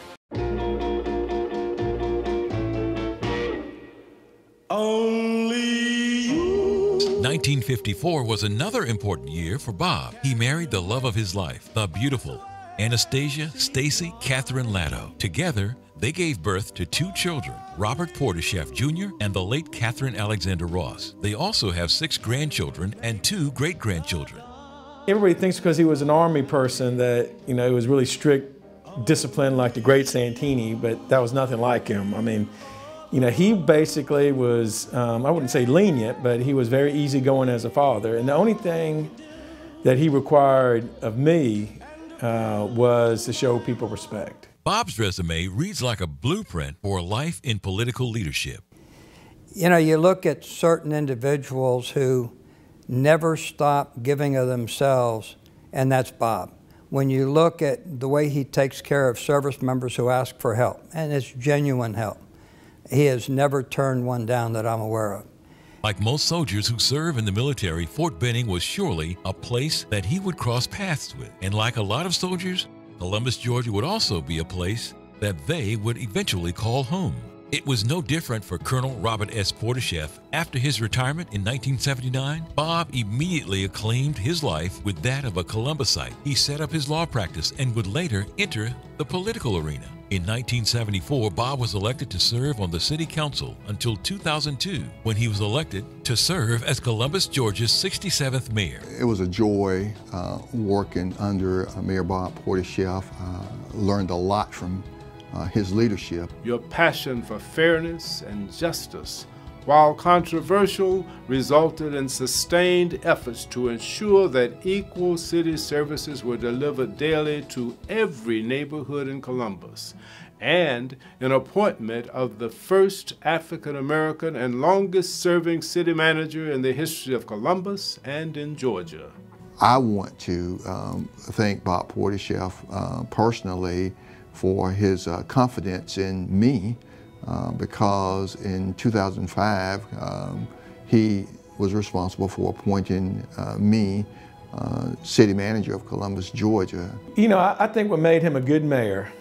nineteen fifty-four was another important year for Bob. He married the love of his life, the beautiful Anastasia Stacy Catherine Latto. Together, they gave birth to two children, Robert Portashef Junior and the late Catherine Alexander Ross. They also have six grandchildren and two great-grandchildren. Everybody thinks because he was an Army person that, you know, it was really strict discipline like the great Santini, but that was nothing like him. I mean, you know, he basically was, um, I wouldn't say lenient, but he was very easygoing as a father. And the only thing that he required of me uh, was to show people respect. Bob's resume reads like a blueprint for a life in political leadership. You know, you look at certain individuals who never stop giving of themselves, and that's Bob. When you look at the way he takes care of service members who ask for help, and it's genuine help, he has never turned one down that I'm aware of. Like most soldiers who serve in the military, Fort Benning was surely a place that he would cross paths with. And like a lot of soldiers, Columbus, Georgia would also be a place that they would eventually call home. It was no different for Colonel Robert S. Portashef. After his retirement in nineteen seventy-nine, Bob immediately acclaimed his life with that of a Columbusite. He set up his law practice and would later enter the political arena. In nineteen seventy-four, Bob was elected to serve on the city council until two thousand two, when he was elected to serve as Columbus, Georgia's sixty-seventh mayor. It was a joy uh, working under uh, Mayor Bob Portashef. Uh, learned a lot from uh, his leadership. Your passion for fairness and justice, while controversial, resulted in sustained efforts to ensure that equal city services were delivered daily to every neighborhood in Columbus, and an appointment of the first African-American and longest-serving city manager in the history of Columbus and in Georgia. I want to um, thank Bob Portashef uh, personally for his uh, confidence in me. Uh, because in two thousand five, um, he was responsible for appointing uh, me uh, city manager of Columbus, Georgia. You know, I, I think what made him a good mayor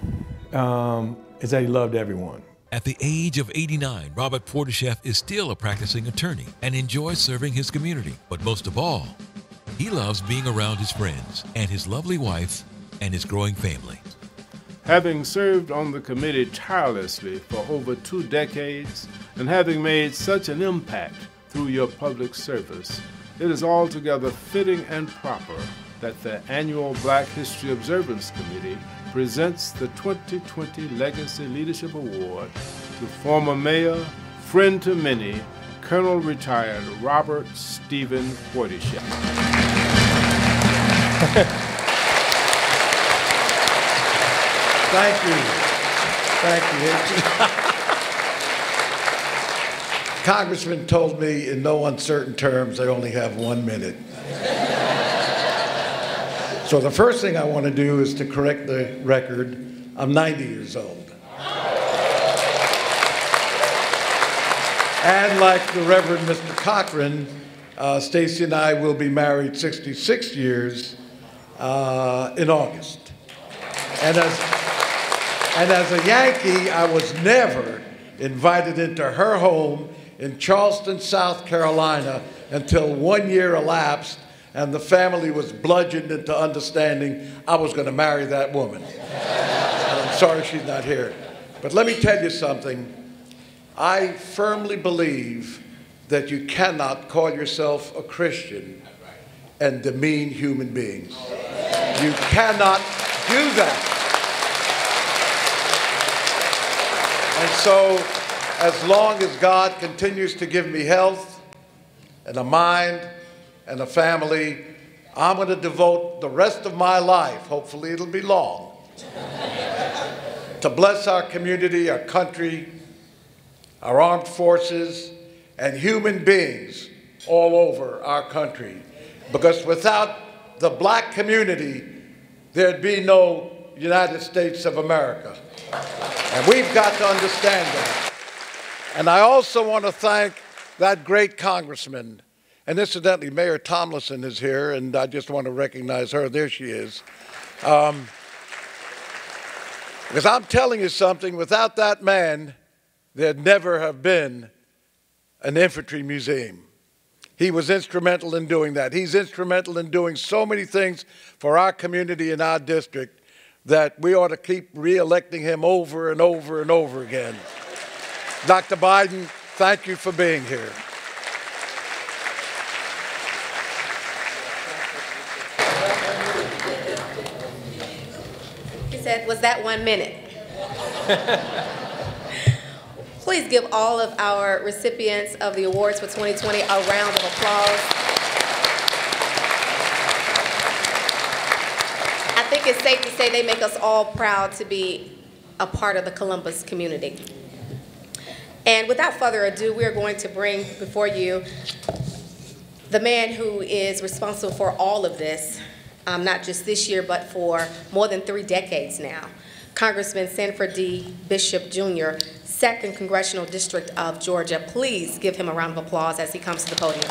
um, is that he loved everyone. At the age of eighty-nine, Robert Portashef is still a practicing attorney and enjoys serving his community. But most of all, he loves being around his friends and his lovely wife and his growing family. Having served on the committee tirelessly for over two decades and having made such an impact through your public service, it is altogether fitting and proper that the annual Black History Observance Committee presents the twenty twenty Legacy Leadership Award to former mayor, friend to many, Colonel retired Robert Stephen Portishead. Thank you. Thank you. Congressman told me in no uncertain terms I only have one minute. So the first thing I want to do is to correct the record. I'm ninety years old. And like the Reverend Mister Cochran, uh, Stacy and I will be married sixty-six years uh, in August. And as, and as a Yankee, I was never invited into her home in Charleston, South Carolina, until one year elapsed and the family was bludgeoned into understanding I was going to marry that woman. And I'm sorry she's not here. But let me tell you something. I firmly believe that you cannot call yourself a Christian and demean human beings. You cannot do that. And so, as long as God continues to give me health and a mind and a family, I'm going to devote the rest of my life, hopefully it'll be long, to bless our community, our country, our armed forces, and human beings all over our country. Because without the black community, there'd be no United States of America. And we've got to understand that. And I also want to thank that great congressman. And incidentally, Mayor Tomlinson is here, and I just want to recognize her. There she is. Um, because I'm telling you something, without that man, there'd never have been an infantry museum. He was instrumental in doing that. He's instrumental in doing so many things for our community and our district that we ought to keep re-electing him over and over and over again. Doctor Biden, thank you for being here. He said, was that one minute? Please give all of our recipients of the awards for twenty twenty a round of applause. I think it's safe to say they make us all proud to be a part of the Columbus community. And without further ado, we are going to bring before you the man who is responsible for all of this, um, not just this year, but for more than three decades now. Congressman Sanford D. Bishop, Junior, second Congressional District of Georgia. Please give him a round of applause as he comes to the podium.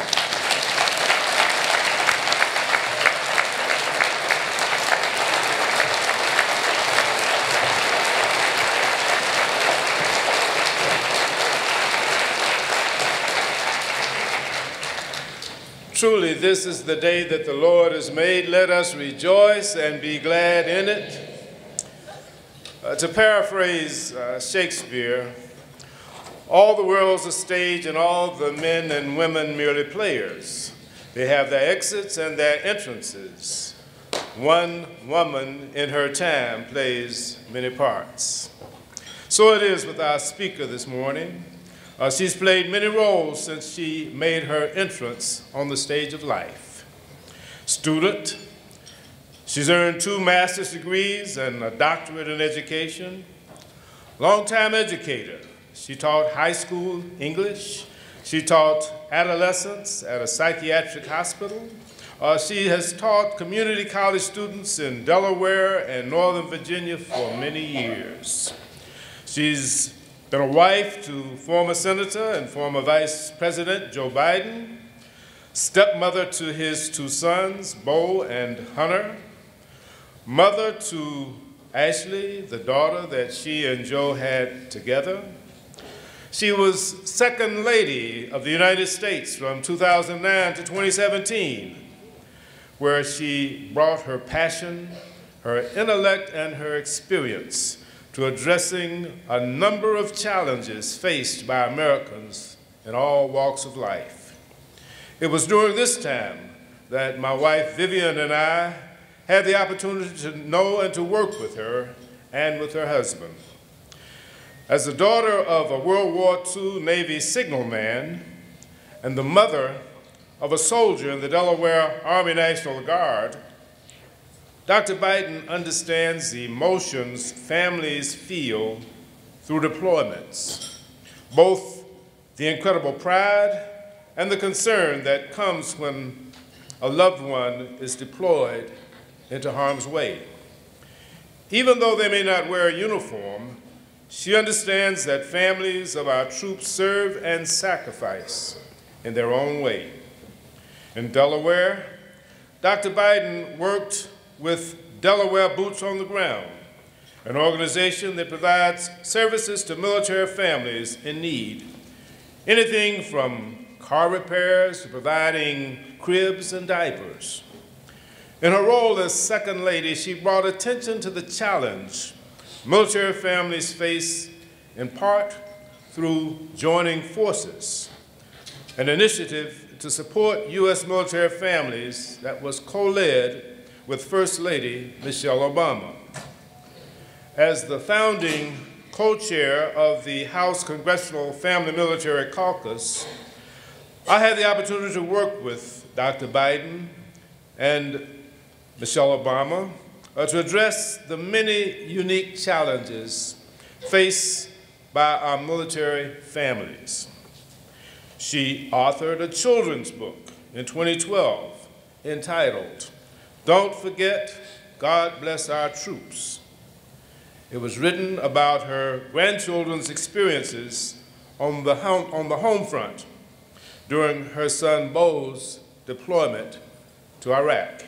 Truly, this is the day that the Lord has made. Let us rejoice and be glad in it. Uh, to paraphrase uh, Shakespeare, all the world's a stage and all the men and women merely players. They have their exits and their entrances. One woman in her time plays many parts. So it is with our speaker this morning. Uh, she's played many roles since she made her entrance on the stage of life. Student, she's earned two master's degrees and a doctorate in education. Longtime educator, she taught high school English. She taught adolescents at a psychiatric hospital. Uh, she has taught community college students in Delaware and Northern Virginia for many years. She's been a wife to former Senator and former Vice President Joe Biden, stepmother to his two sons, Bo and Hunter, mother to Ashley, the daughter that she and Joe had together. She was Second Lady of the United States from two thousand nine to twenty seventeen, where she brought her passion, her intellect, and her experience to addressing a number of challenges faced by Americans in all walks of life. It was during this time that my wife Vivian and I had the opportunity to know and to work with her and with her husband. As the daughter of a World War Two Navy signalman and the mother of a soldier in the Delaware Army National Guard, Doctor Biden understands the emotions families feel through deployments, both the incredible pride and the concern that comes when a loved one is deployed into harm's way. Even though they may not wear a uniform, she understands that families of our troops serve and sacrifice in their own way. In Delaware, Doctor Biden worked with Delaware Boots on the Ground, an organization that provides services to military families in need, anything from car repairs to providing cribs and diapers. In her role as Second Lady, she brought attention to the challenge military families face in part through joining forces, an initiative to support U S military families that was co-led with First Lady Michelle Obama. As the founding co-chair of the House Congressional Family Military Caucus, I had the opportunity to work with Doctor Biden and Michelle Obama uh, to address the many unique challenges faced by our military families. She authored a children's book in twenty twelve entitled, "Don't Forget, God Bless Our Troops." It was written about her grandchildren's experiences on the home, on the home front during her son Bob's deployment to Iraq.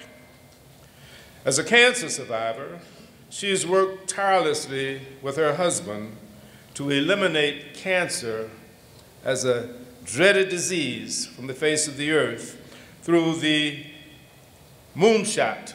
As a cancer survivor, she has worked tirelessly with her husband to eliminate cancer as a dreaded disease from the face of the earth through the Moonshot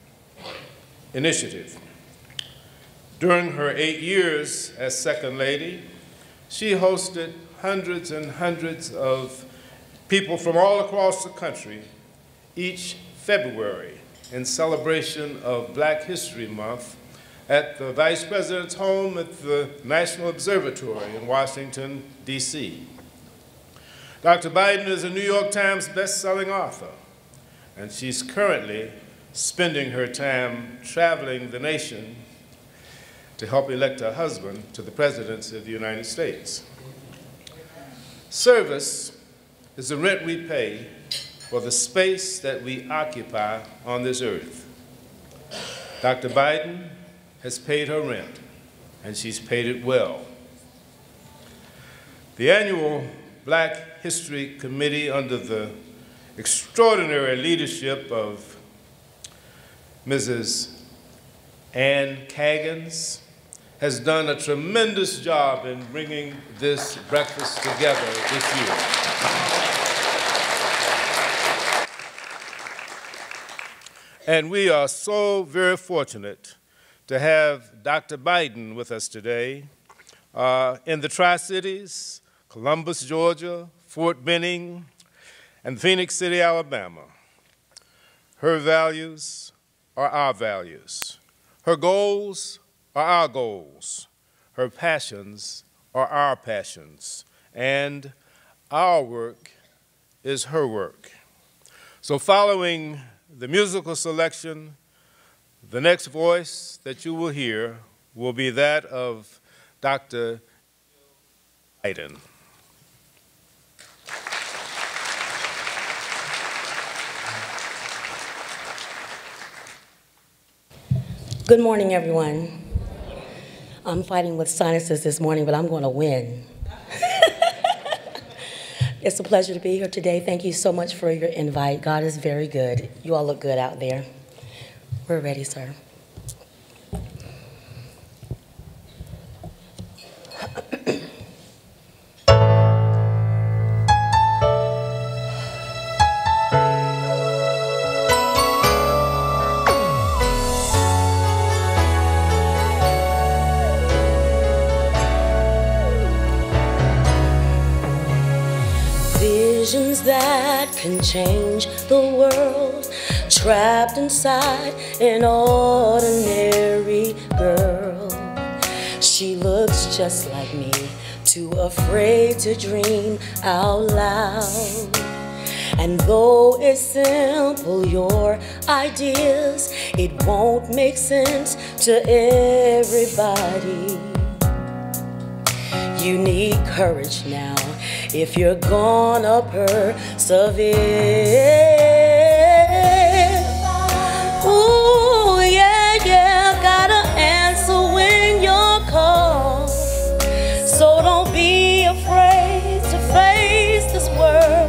Initiative. During her eight years as Second Lady, she hosted hundreds and hundreds of people from all across the country each February in celebration of Black History Month at the Vice President's home at the National Observatory in Washington, D C Doctor Biden is a New York Times best-selling author, and she's currently spending her time traveling the nation to help elect her husband to the presidency of the United States. Service is the rent we pay for the space that we occupy on this earth. Doctor Biden has paid her rent, and she's paid it well. The annual Black History Committee, under the extraordinary leadership of Missus Ann Kagans, has done a tremendous job in bringing this breakfast together this year. And we are so very fortunate to have Doctor Biden with us today uh, in the Tri-Cities, Columbus, Georgia, Fort Benning, and Phoenix City, Alabama. Her values are our values. Her goals are our goals. Her passions are our passions. And our work is her work. So following the musical selection, the next voice that you will hear will be that of Doctor Biden. Good morning, everyone. I'm fighting with sinuses this morning, but I'm going to win. It's a pleasure to be here today. Thank you so much for your invite. God is very good. You all look good out there. We're ready, sir. Visions that can change the world, trapped inside an ordinary girl. She looks just like me, too afraid to dream out loud. And though it's simple, your ideas, it won't make sense to everybody. You need courage now if you're gonna persevere. Ooh, yeah, yeah, gotta answer when you're called. So don't be afraid to face this world.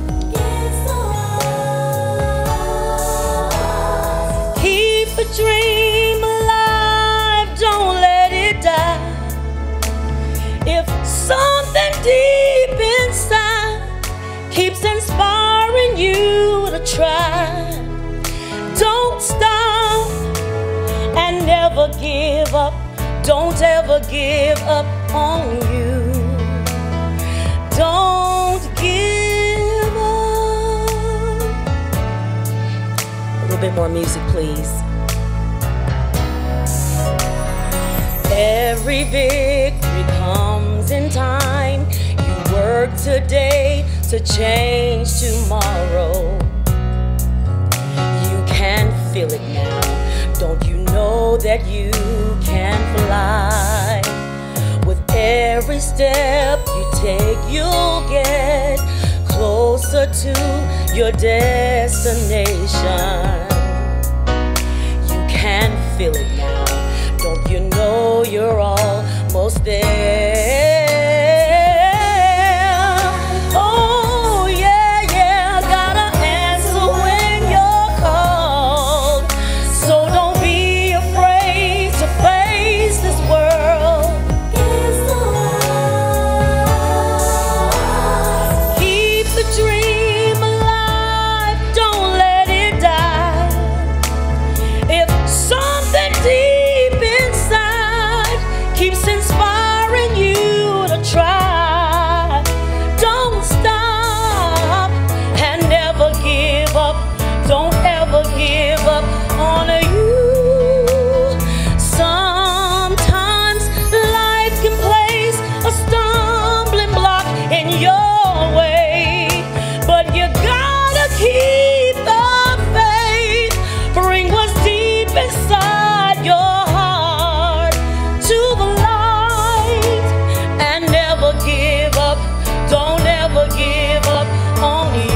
Keep a dream alive, don't let it die. If something deep inside keeps inspiring you to try, don't stop and never give up. Don't ever give up on you. Don't give up. A little bit more music, please. Every victory comes in time. You work today to change tomorrow. You can feel it now. Don't you know that you can fly? With every step you take, you'll get closer to your destination. You can feel it now. Don't you know you're almost there? Oh, yeah, yeah, gotta answer when you're called. So don't be afraid to face this world. Keep the dream alive, don't let it die. If something deep inside keeps inspiring you to try, don't stop and never give up. Don't ever give up on you. Sometimes life can place a stumbling block in your way, but you gotta keep the faith. Bring what's deep inside your heart to the light and never give up. Don't ever give up on you.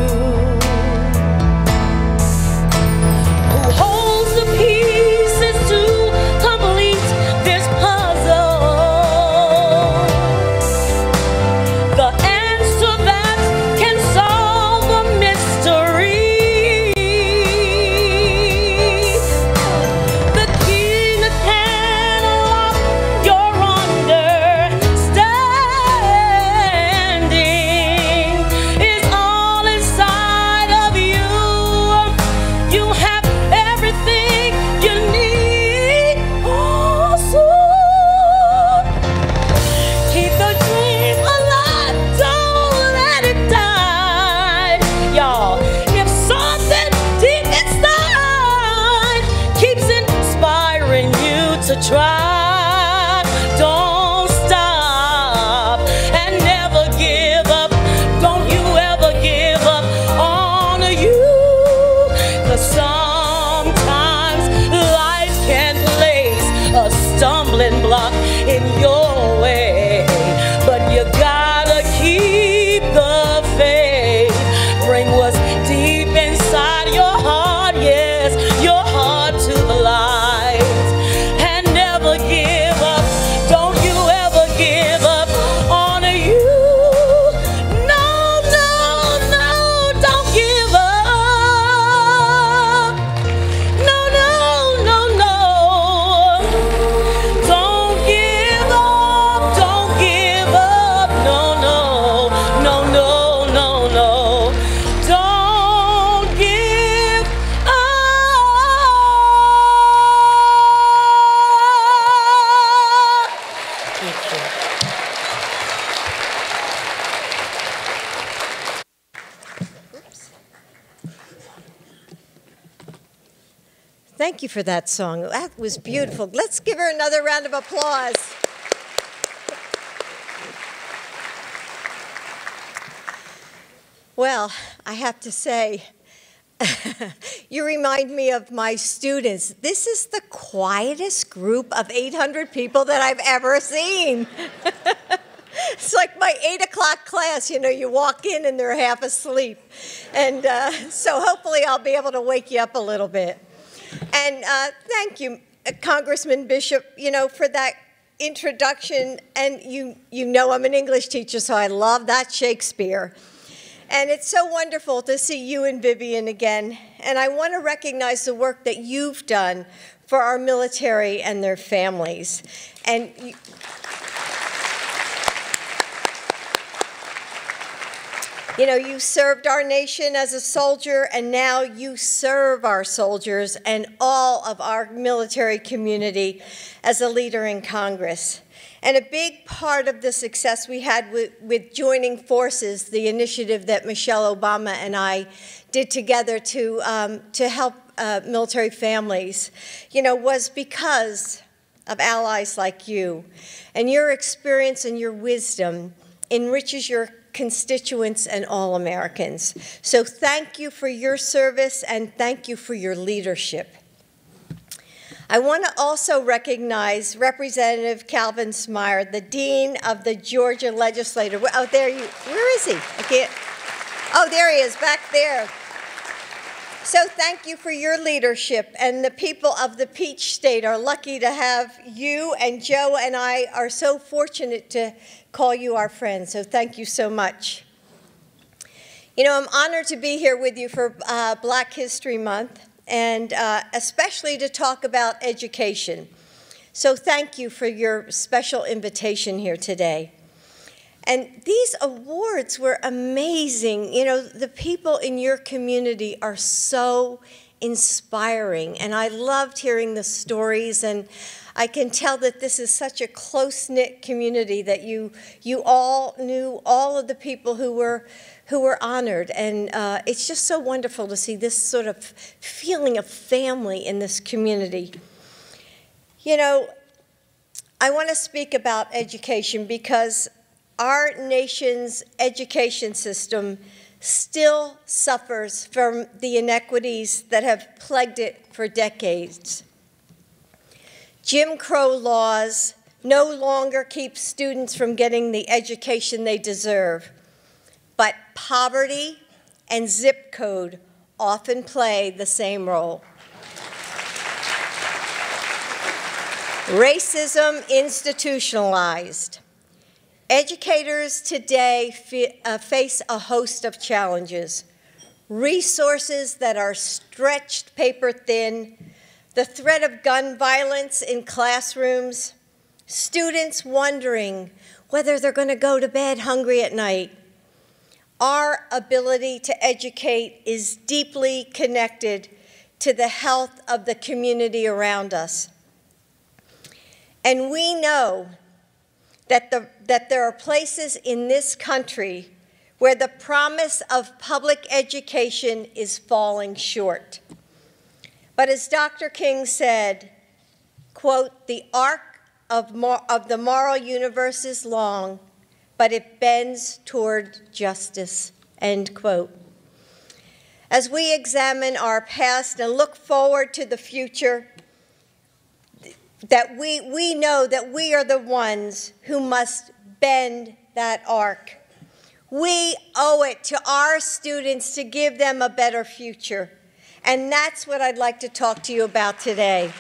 Who holds the pieces to complete this puzzle? The answer that can solve the mystery. The key that can unlock your understanding is all inside of you. You have everything you need. Oh, soon. Keep the dream alive, don't let it die. Y'all, if something deep inside keeps inspiring you to try, don't stop and never give up. Don't you ever give up on you. 'Cause sometimes life can place a stumbling block in your way, but you gotta keep the faith. Bring what's deep inside your heart, yes, your heart to the light, and never give up. Don't you ever give up on you. No, no, no, don't give up. No, no, no, no. Don't give up, don't give up. No, no, no, no, no, no. Don't give up. Thank you. thank you for that song. That was beautiful. Let's give her another round of applause. Well, I have to say, you remind me of my students. This is the quietest group of eight hundred people that I've ever seen. It's like my eight o'clock class, you know, you walk in and they're half asleep. And uh, so hopefully I'll be able to wake you up a little bit. And uh, thank you, Congressman Bishop, you know, for that introduction. And you, you know I'm an English teacher, so I love that Shakespeare. And it's so wonderful to see you and Vivian again. And I want to recognize the work that you've done for our military and their families. And you, you know, you served our nation as a soldier, and now you serve our soldiers and all of our military community as a leader in Congress. And a big part of the success we had with, with joining forces, the initiative that Michelle Obama and I did together to, um, to help uh, military families, you know, was because of allies like you. And your experience and your wisdom enriches your constituents and all Americans. So thank you for your service and thank you for your leadership. I want to also recognize Representative Calvin Smyer, the Dean of the Georgia Legislature. Oh, there you, where is he? I can't, oh, there he is, back there. So thank you for your leadership, and the people of the Peach State are lucky to have you, and Joe and I are so fortunate to call you our friends, so thank you so much. You know, I'm honored to be here with you for uh, Black History Month, and uh, especially to talk about education. So thank you for your special invitation here today. And these awards were amazing. You know, the people in your community are so inspiring, and I loved hearing the stories, and I can tell that this is such a close-knit community that you, you all knew all of the people who were who were honored, and uh, it's just so wonderful to see this sort of feeling of family in this community. You know, I want to speak about education because our nation's education system still suffers from the inequities that have plagued it for decades. Jim Crow laws no longer keep students from getting the education they deserve, but poverty and zip code often play the same role. Racism institutionalized. Educators today face a host of challenges. Resources that are stretched paper thin, the threat of gun violence in classrooms, students wondering whether they're going to go to bed hungry at night. Our ability to educate is deeply connected to the health of the community around us. And we know that, the, that there are places in this country where the promise of public education is falling short. But as Doctor King said, quote, the arc of, of the moral universe is long, but it bends toward justice, end quote. As we examine our past and look forward to the future, that we, we know that we are the ones who must bend that arc. We owe it to our students to give them a better future. And that's what I'd like to talk to you about today.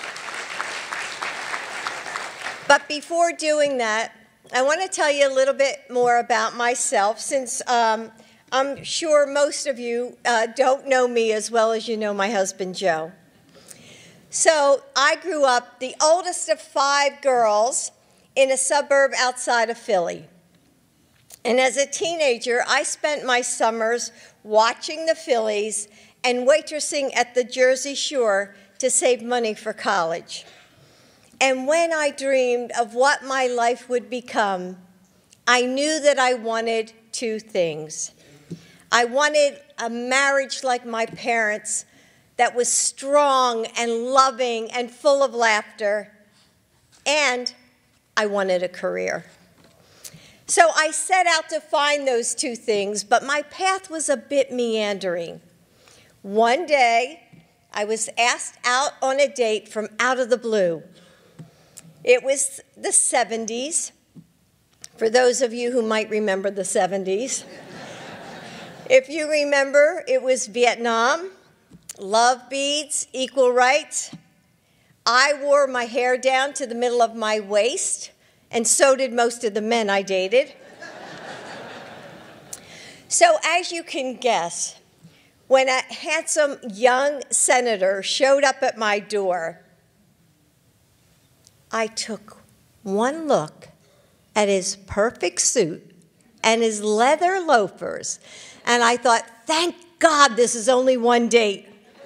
But before doing that, I want to tell you a little bit more about myself, since um, I'm sure most of you uh, don't know me as well as you know my husband, Joe. So I grew up the oldest of five girls in a suburb outside of Philly. And as a teenager, I spent my summers watching the Phillies and waitressing at the Jersey Shore to save money for college. And when I dreamed of what my life would become, I knew that I wanted two things. I wanted a marriage like my parents that was strong and loving and full of laughter, and I wanted a career. So I set out to find those two things, but my path was a bit meandering. One day, I was asked out on a date from out of the blue. It was the seventies, for those of you who might remember the seventies. If you remember, it was Vietnam, love beads, equal rights. I wore my hair down to the middle of my waist, and so did most of the men I dated. So as you can guess, when a handsome young senator showed up at my door, I took one look at his perfect suit and his leather loafers, and I thought, thank God this is only one date.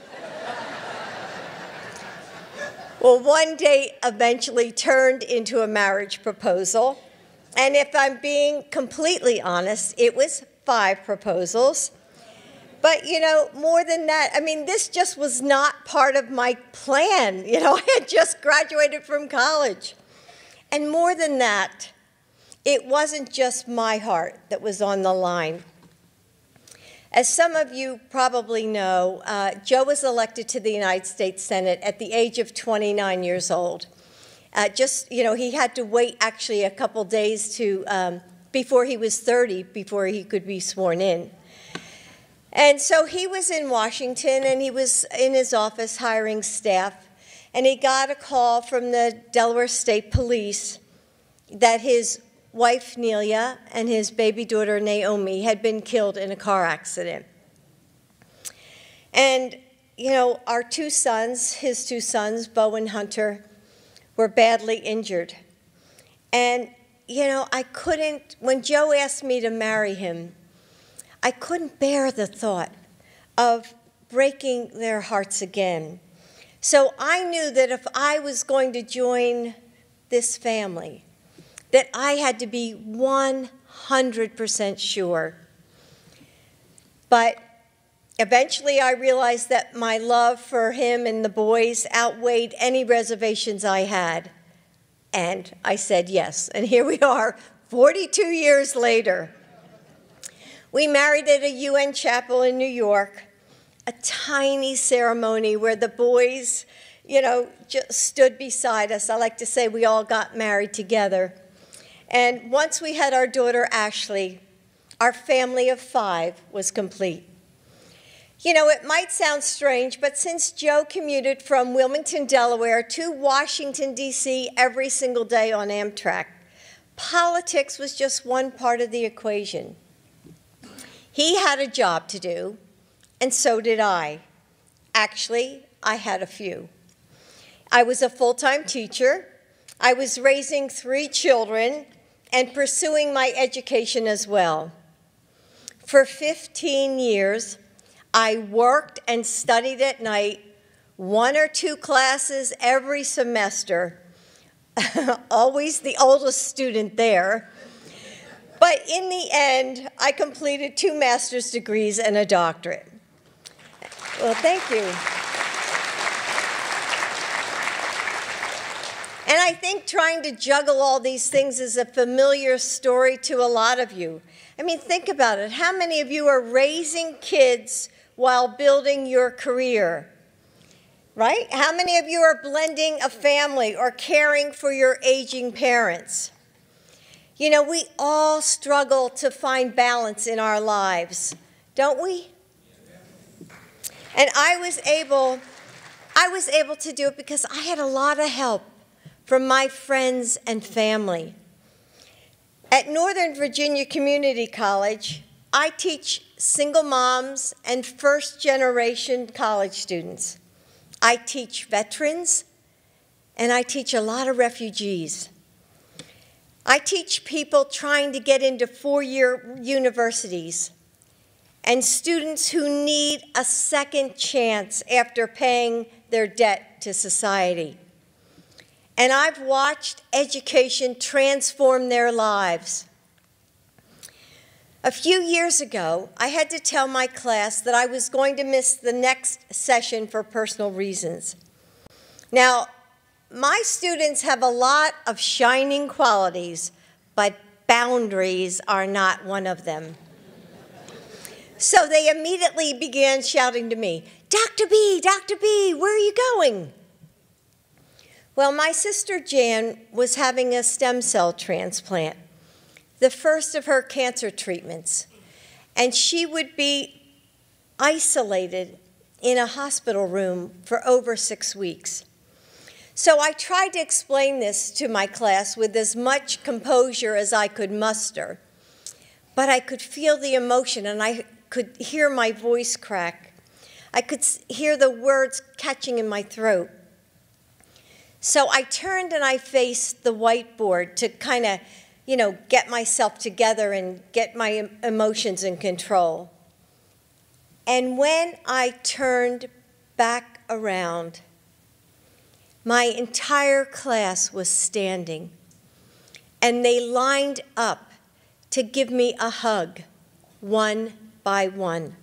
Well, one date eventually turned into a marriage proposal, and if I'm being completely honest, it was five proposals. But, you know, more than that, I mean, this just was not part of my plan. You know, I had just graduated from college. And more than that, it wasn't just my heart that was on the line. As some of you probably know, uh, Joe was elected to the United States Senate at the age of twenty-nine years old. Uh, just, you know, he had to wait actually a couple days to, um, before he was thirty, before he could be sworn in. And so he was in Washington, and he was in his office hiring staff, and he got a call from the Delaware State Police that his wife, Nelia, and his baby daughter, Naomi, had been killed in a car accident. And, you know, our two sons, his two sons, Bo and Hunter, were badly injured. And, you know, I couldn't, when Joe asked me to marry him, I couldn't bear the thought of breaking their hearts again. So I knew that if I was going to join this family, that I had to be one hundred percent sure. But eventually I realized that my love for him and the boys outweighed any reservations I had. And I said yes. And here we are, forty-two years later. We married at a U N chapel in New York, a tiny ceremony where the boys, you know, just stood beside us. I like to say we all got married together. And once we had our daughter, Ashley, our family of five was complete. You know, it might sound strange, but since Joe commuted from Wilmington, Delaware to Washington, D C every single day on Amtrak, politics was just one part of the equation. He had a job to do, and so did I. Actually, I had a few. I was a full-time teacher. I was raising three children and pursuing my education as well. For fifteen years, I worked and studied at night, one or two classes every semester, always the oldest student there. But in the end, I completed two master's degrees and a doctorate. Well, thank you. And I think trying to juggle all these things is a familiar story to a lot of you. I mean, think about it. How many of you are raising kids while building your career? Right? How many of you are blending a family or caring for your aging parents? You know, we all struggle to find balance in our lives, don't we? And I was able, I was able to do it because I had a lot of help from my friends and family. At Northern Virginia Community College, I teach single moms and first-generation college students. I teach veterans, and I teach a lot of refugees. I teach people trying to get into four-year universities and students who need a second chance after paying their debt to society. And I've watched education transform their lives. A few years ago, I had to tell my class that I was going to miss the next session for personal reasons. Now, my students have a lot of shining qualities, but boundaries are not one of them. So they immediately began shouting to me, "Doctor B, Doctor B, where are you going?" Well, my sister Jan was having a stem cell transplant, the first of her cancer treatments, and she would be isolated in a hospital room for over six weeks. So I tried to explain this to my class with as much composure as I could muster, but I could feel the emotion and I could hear my voice crack. I could hear the words catching in my throat. So I turned and I faced the whiteboard to kind of, you know, get myself together and get my emotions in control. And when I turned back around, my entire class was standing, and they lined up to give me a hug, one by one.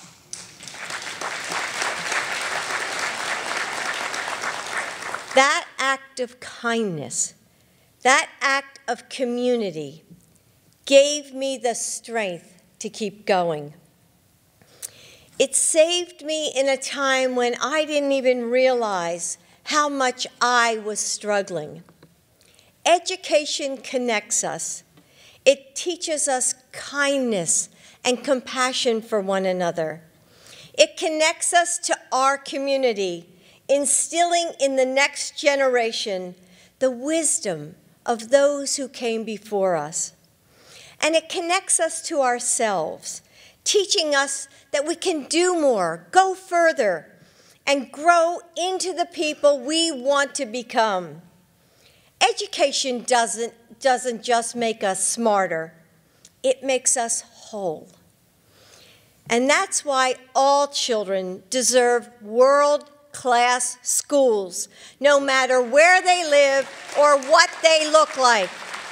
That act of kindness, that act of community gave me the strength to keep going. It saved me in a time when I didn't even realize how much I was struggling. Education connects us. It teaches us kindness and compassion for one another. It connects us to our community, instilling in the next generation the wisdom of those who came before us. And it connects us to ourselves, teaching us that we can do more, go further, and grow into the people we want to become. Education doesn't, doesn't just make us smarter, it makes us whole. And that's why all children deserve world-class schools, no matter where they live or what they look like.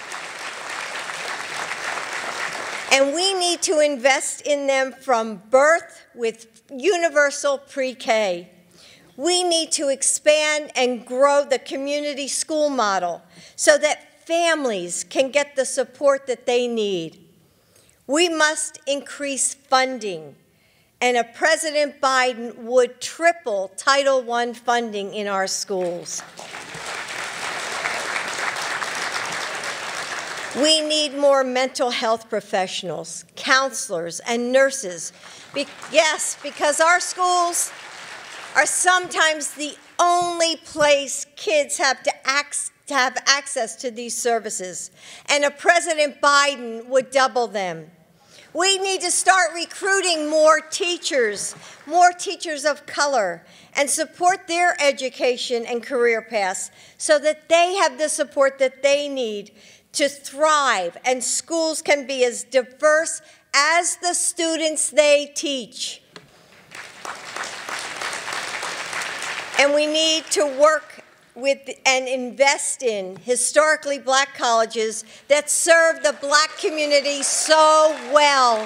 And we need to invest in them from birth with universal pre-K. We need to expand and grow the community school model so that families can get the support that they need. We must increase funding, and a President Biden would triple Title one funding in our schools. We need more mental health professionals, counselors, and nurses. Be- yes, because our schools are sometimes the only place kids have to, ac- to have access to these services, and a President Biden would double them. We need to start recruiting more teachers, more teachers of color, and support their education and career paths so that they have the support that they need to thrive, and schools can be as diverse as the students they teach. And we need to work with and invest in historically black colleges that serve the black community so well.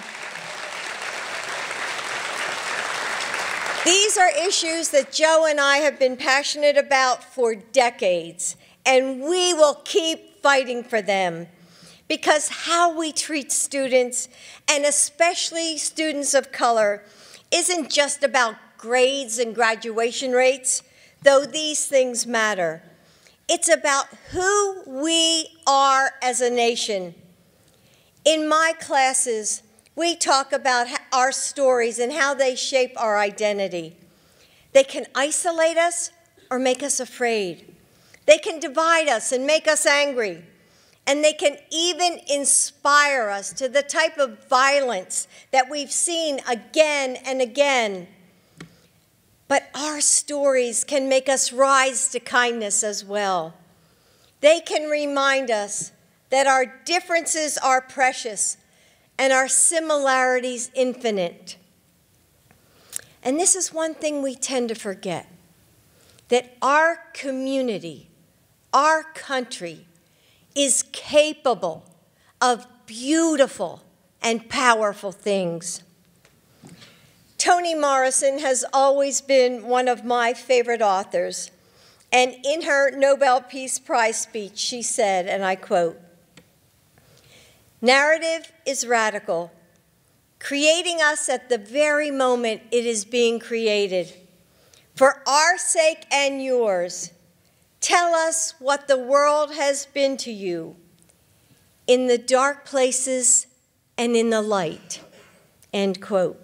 These are issues that Joe and I have been passionate about for decades, and we will keep fighting for them, because how we treat students, and especially students of color, isn't just about grades and graduation rates, though these things matter. It's about who we are as a nation. In my classes, we talk about our stories and how they shape our identity. They can isolate us or make us afraid. They can divide us and make us angry. And they can even inspire us to the type of violence that we've seen again and again. But our stories can make us rise to kindness as well. They can remind us that our differences are precious and our similarities infinite. And this is one thing we tend to forget, that our community, our country, is capable of beautiful and powerful things. Toni Morrison has always been one of my favorite authors, and in her Nobel Peace Prize speech, she said, and I quote, "Narrative is radical, creating us at the very moment it is being created. For our sake and yours, tell us what the world has been to you, in the dark places and in the light," end quote.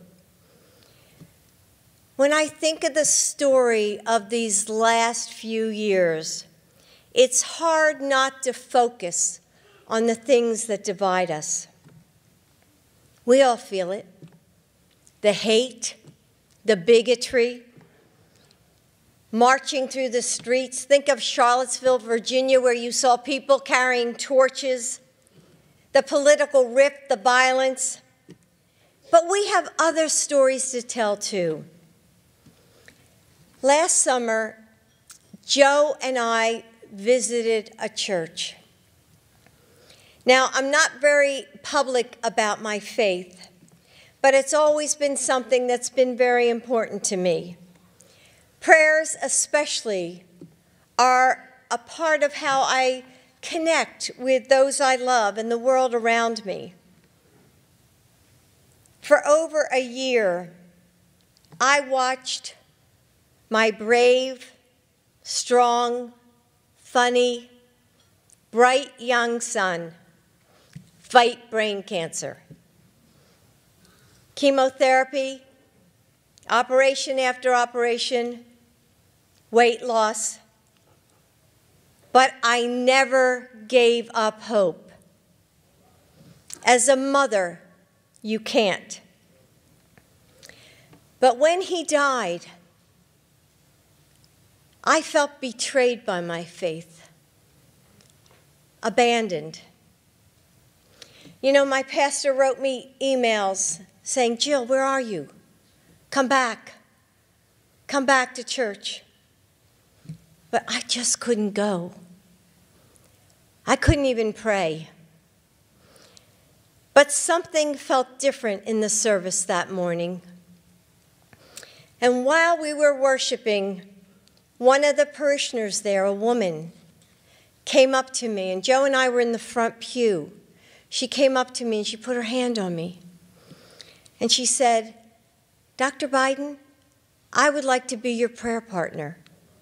When I think of the story of these last few years, it's hard not to focus on the things that divide us. We all feel it. The hate, the bigotry, marching through the streets. Think of Charlottesville, Virginia, where you saw people carrying torches, the political rift, the violence. But we have other stories to tell, too. Last summer, Joe and I visited a church. Now, I'm not very public about my faith, but it's always been something that's been very important to me. Prayers, especially, are a part of how I connect with those I love and the world around me. For over a year, I watched my brave, strong, funny, bright young son fight brain cancer. Chemotherapy, operation after operation, weight loss. But I never gave up hope. As a mother, you can't. But when he died, I felt betrayed by my faith, abandoned. You know, my pastor wrote me emails saying, "Jill, where are you? Come back. Come back to church." But I just couldn't go. I couldn't even pray. But something felt different in the service that morning. And while we were worshiping, one of the parishioners there, a woman, came up to me, and Joe and I were in the front pew. She came up to me and she put her hand on me. And she said, "Doctor Biden, I would like to be your prayer partner."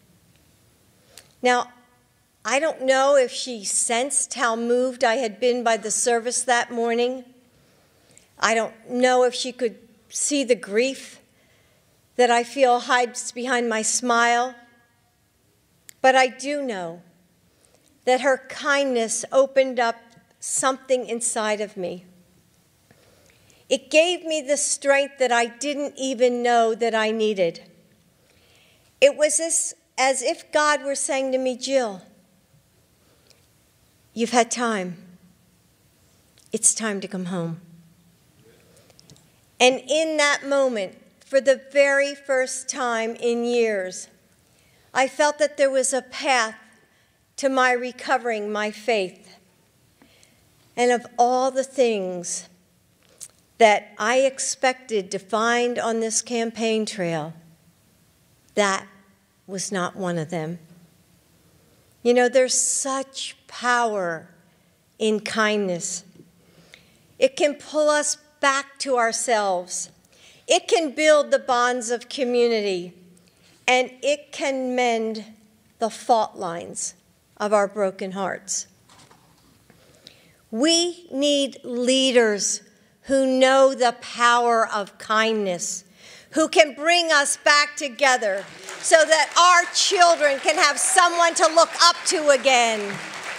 Now, I don't know if she sensed how moved I had been by the service that morning. I don't know if she could see the grief that I feel hides behind my smile. But I do know that her kindness opened up something inside of me. It gave me the strength that I didn't even know that I needed. It was as, as if God were saying to me, "Jill, you've had time. It's time to come home." And in that moment, for the very first time in years, I felt that there was a path to my recovering my faith. And of all the things that I expected to find on this campaign trail, that was not one of them. You know, there's such power in kindness. It can pull us back to ourselves. It can build the bonds of community, and it can mend the fault lines of our broken hearts. We need leaders who know the power of kindness, who can bring us back together so that our children can have someone to look up to again.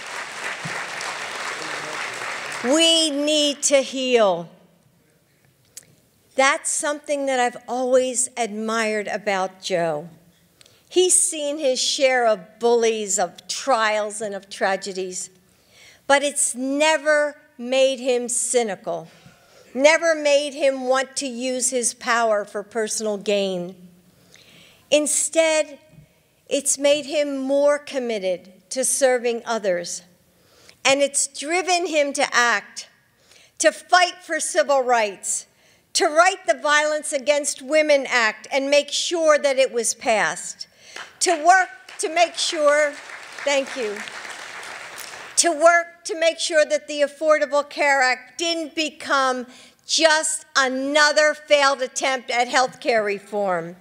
We need to heal. That's something that I've always admired about Joe. He's seen his share of bullies, of trials, and of tragedies, but it's never made him cynical, never made him want to use his power for personal gain. Instead, it's made him more committed to serving others, and it's driven him to act, to fight for civil rights, to write the Violence Against Women Act and make sure that it was passed, to work to make sure, thank you, to work to make sure that the Affordable Care Act didn't become just another failed attempt at health care reform.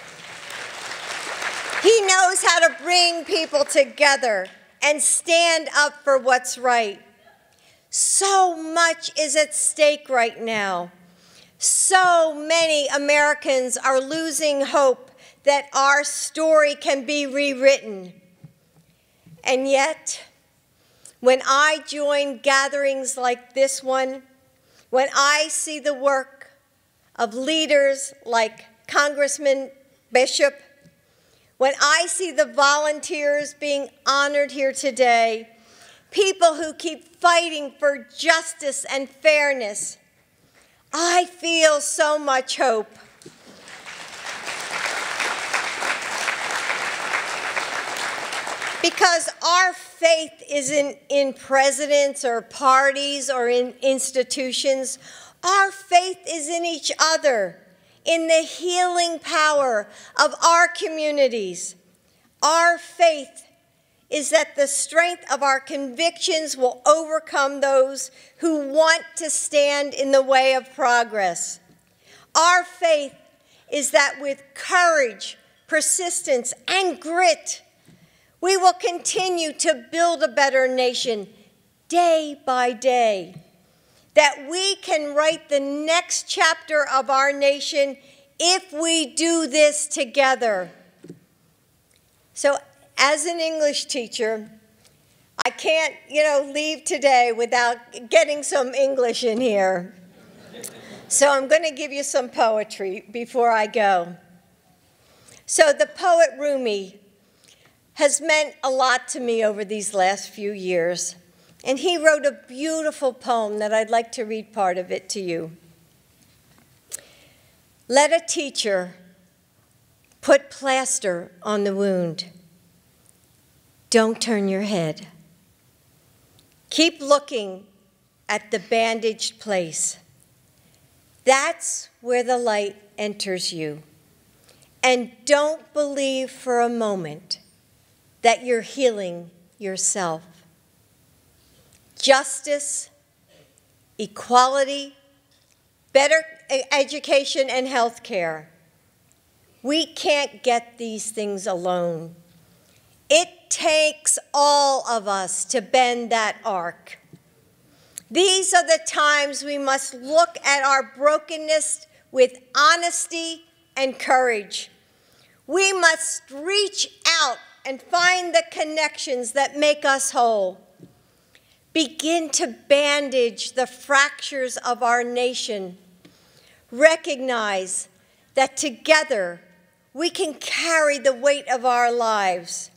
He knows how to bring people together and stand up for what's right. So much is at stake right now. So many Americans are losing hope that our story can be rewritten. And yet, when I join gatherings like this one, when I see the work of leaders like Congressman Bishop, when I see the volunteers being honored here today, people who keep fighting for justice and fairness, I feel so much hope. Because our faith isn't in presidents or parties or in institutions. Our faith is in each other, in the healing power of our communities. Our faith is that the strength of our convictions will overcome those who want to stand in the way of progress. Our faith is that with courage, persistence, and grit, we will continue to build a better nation day by day, that we can write the next chapter of our nation if we do this together. So as an English teacher, I can't, you know, leave today without getting some English in here. So I'm going to give you some poetry before I go. So the poet Rumi has meant a lot to me over these last few years. And he wrote a beautiful poem that I'd like to read part of it to you. Let a teacher put plaster on the wound. Don't turn your head. Keep looking at the bandaged place. That's where the light enters you. And don't believe for a moment that you're healing yourself. Justice, equality, better education and health care. We can't get these things alone. It takes all of us to bend that arc. These are the times we must look at our brokenness with honesty and courage. We must reach out and find the connections that make us whole. Begin to bandage the fractures of our nation. Recognize that together we can carry the weight of our lives.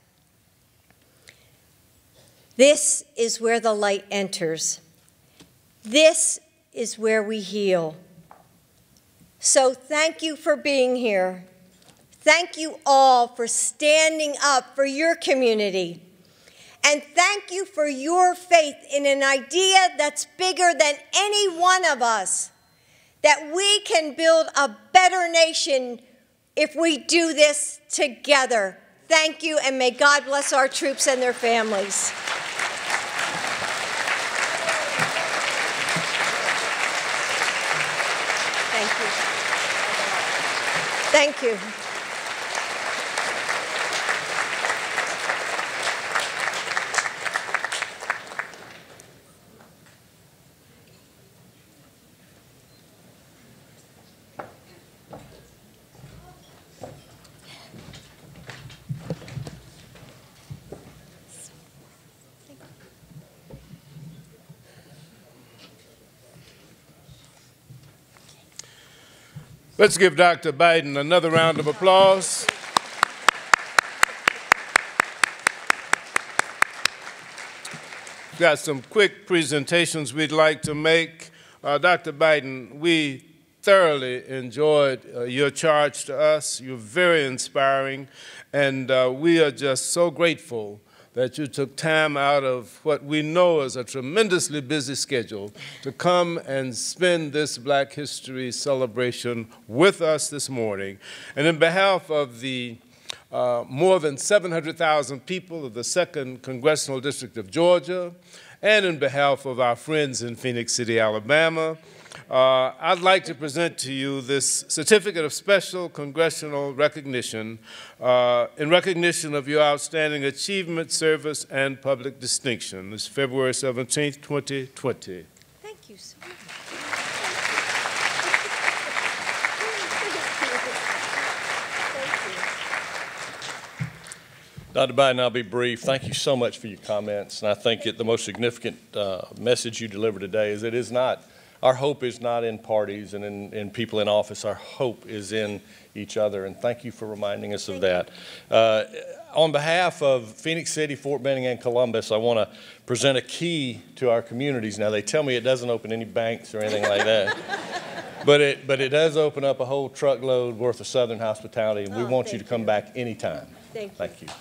This is where the light enters. This is where we heal. So thank you for being here. Thank you all for standing up for your community. And thank you for your faith in an idea that's bigger than any one of us, that we can build a better nation if we do this together. Thank you, and may God bless our troops and their families. Thank you. Thank you. Let's give Doctor Biden another round of applause. We've got some quick presentations we'd like to make. Uh, Doctor Biden, we thoroughly enjoyed uh, your charge to us. You're very inspiring, and uh, we are just so grateful that you took time out of what we know is a tremendously busy schedule to come and spend this Black History celebration with us this morning. And in behalf of the uh, more than seven hundred thousand people of the second Congressional District of Georgia, and in behalf of our friends in Phoenix City, Alabama, Uh, I'd like to present to you this certificate of special congressional recognition uh, in recognition of your outstanding achievement, service, and public distinction. This February seventeenth, twenty twenty. Thank you so much. Doctor Biden, I'll be brief. Thank you so much for your comments. And I think it, the most significant uh, message you delivered today is it is not, our hope is not in parties and in, in people in office. Our hope is in each other. And thank you for reminding us of that. Uh, on behalf of Phoenix City, Fort Benning, and Columbus, I want to present a key to our communities. Now, they tell me it doesn't open any banks or anything like that. But it, but it does open up a whole truckload worth of Southern hospitality, and we Oh, want you to thank come you. back anytime. Thank you. Thank you.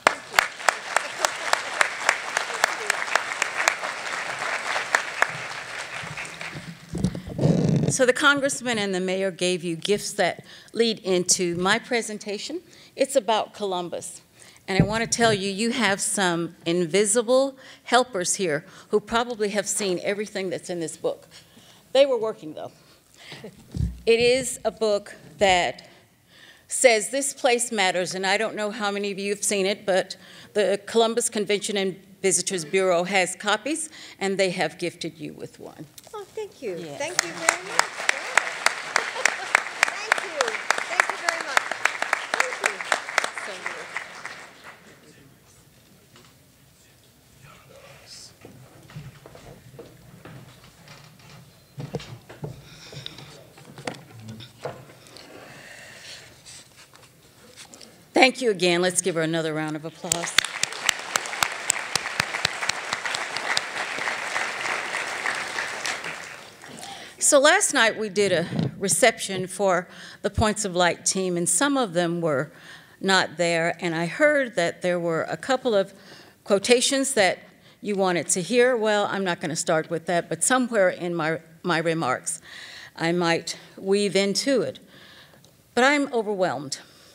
So the congressman and the mayor gave you gifts that lead into my presentation. It's about Columbus. And I want to tell you, you have some invisible helpers here who probably have seen everything that's in this book. They were working, though. It is a book that says this place matters, and I don't know how many of you have seen it, but the Columbus Convention and Visitors Bureau has copies, and they have gifted you with one. Oh, thank you. Yes. Thank you very much. Thank you. Thank you very much. Thank you. So Thank you again. Let's give her another round of applause. So last night we did a reception for the Points of Light team, and some of them were not there, and I heard that there were a couple of quotations that you wanted to hear. Well, I'm not going to start with that, but somewhere in my, my remarks I might weave into it. But I'm overwhelmed.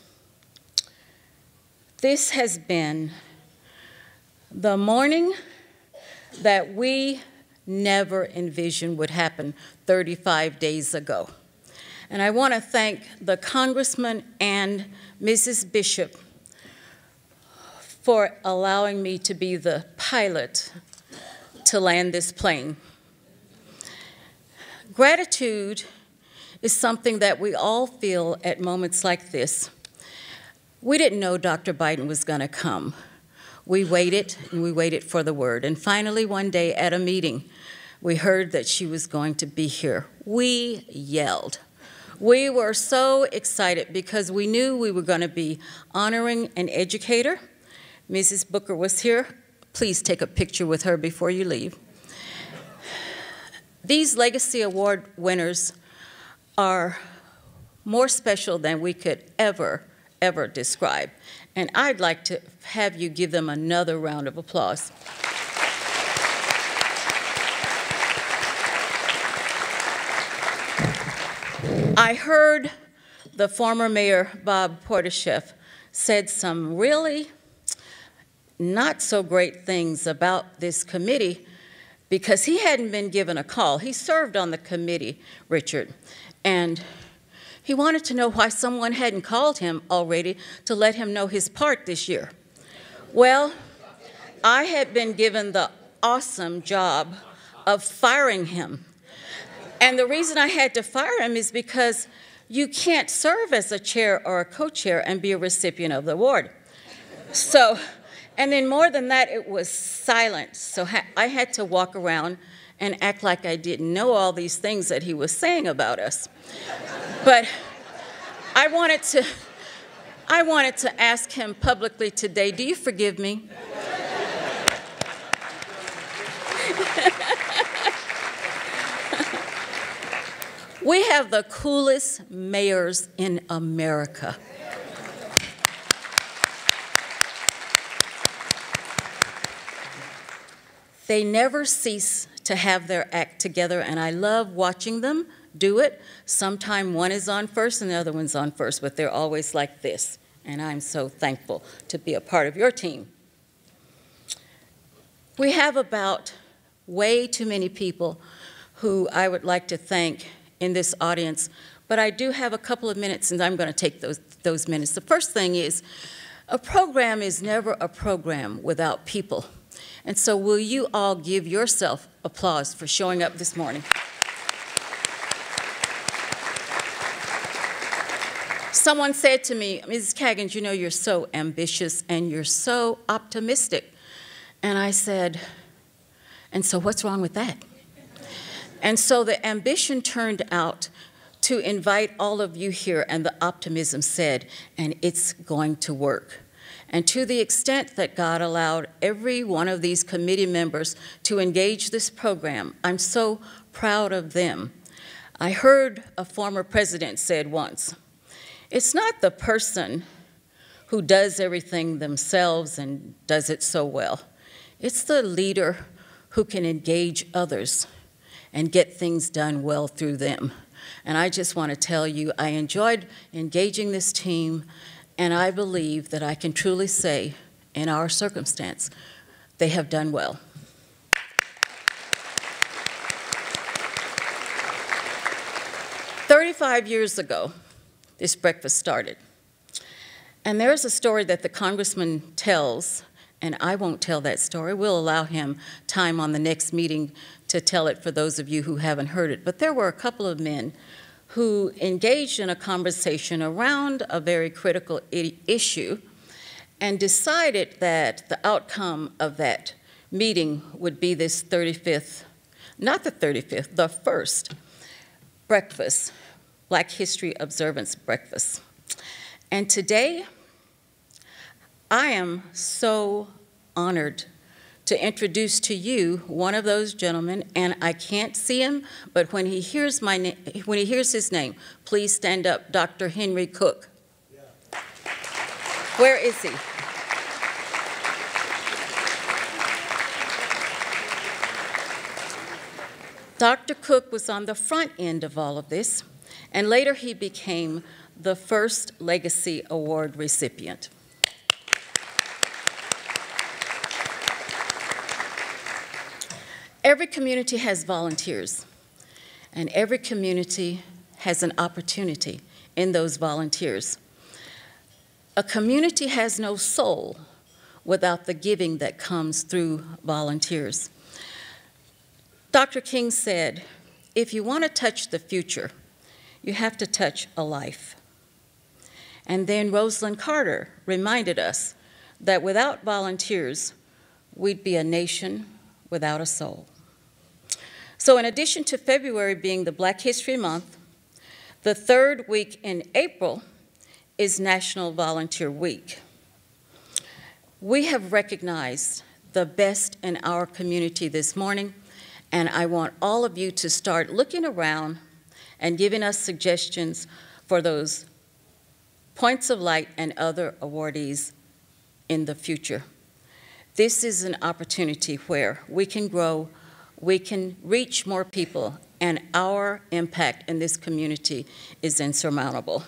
This has been the morning that we never envisioned would happen thirty-five days ago. And I want to thank the Congressman and Missus Bishop for allowing me to be the pilot to land this plane. Gratitude is something that we all feel at moments like this. We didn't know Doctor Biden was going to come. We waited, and we waited for the word. And finally, one day at a meeting, we heard that she was going to be here. We yelled. We were so excited because we knew we were going to be honoring an educator. Missus Booker was here. Please take a picture with her before you leave. These Legacy Award winners are more special than we could ever, ever describe. And I'd like to have you give them another round of applause. I heard the former mayor, Bhob said some really not so great things about this committee because he hadn't been given a call. He served on the committee, Richard, and he wanted to know why someone hadn't called him already to let him know his part this year. Well, I had been given the awesome job of firing him. And the reason I had to fire him is because you can't serve as a chair or a co-chair and be a recipient of the award. So, and then more than that, it was silent. So ha I had to walk around and act like I didn't know all these things that he was saying about us. But I wanted to, I wanted to ask him publicly today, do you forgive me? We have the coolest mayors in America. They never cease to have their act together, and I love watching them do it. Sometimes one is on first and the other one's on first, but they're always like this, and I'm so thankful to be a part of your team. We have about way too many people who I would like to thank in this audience, but I do have a couple of minutes, and I'm going to take those, those minutes. The first thing is, a program is never a program without people. And so will you all give yourself applause for showing up this morning? Someone said to me, Missus Kaggans, you know, you're so ambitious and you're so optimistic. And I said, and so what's wrong with that? And so the ambition turned out to invite all of you here, and the optimism said, and it's going to work. And to the extent that God allowed every one of these committee members to engage this program, I'm so proud of them. I heard a former president said once, it's not the person who does everything themselves and does it so well. It's the leader who can engage others and get things done well through them. And I just want to tell you, I enjoyed engaging this team, and I believe that I can truly say, in our circumstance, they have done well. Thirty-five years ago, this breakfast started. And there's a story that the congressman tells, and I won't tell that story. We'll allow him time on the next meeting to tell it for those of you who haven't heard it. But there were a couple of men who engaged in a conversation around a very critical issue and decided that the outcome of that meeting would be this thirty-fifth, not the thirty-fifth, the first breakfast, Black History Observance breakfast. And today, I am so honored to introduce to you one of those gentlemen, and I can't see him, but when he hears my name, when he hears his name, please stand up, Doctor Henry Cook. Yeah. Where is he? Doctor Cook was on the front end of all of this, and later he became the first Legacy Award recipient. Every community has volunteers, and every community has an opportunity in those volunteers. A community has no soul without the giving that comes through volunteers. Doctor King said, if you want to touch the future, you have to touch a life. And then Rosalind Carter reminded us that without volunteers, we'd be a nation without a soul. So in addition to February being the Black History Month, the third week in April is National Volunteer Week. We have recognized the best in our community this morning, and I want all of you to start looking around and giving us suggestions for those points of light and other awardees in the future. This is an opportunity where we can grow, we can reach more people, and our impact in this community is insurmountable.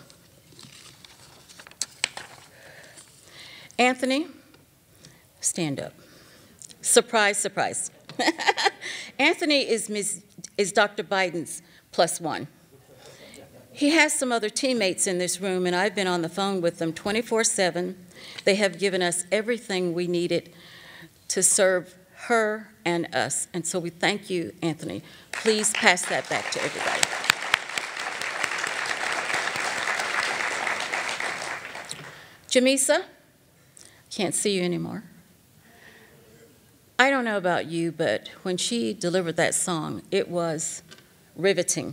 Anthony, stand up. Surprise, surprise. Anthony is, Miz is Doctor Biden's plus one. He has some other teammates in this room, and I've been on the phone with them twenty-four seven. They have given us everything we needed to serve her and us. And so we thank you, Anthony. Please pass that back to everybody. Jamisa, can't see you anymore. I don't know about you, but when she delivered that song, it was riveting.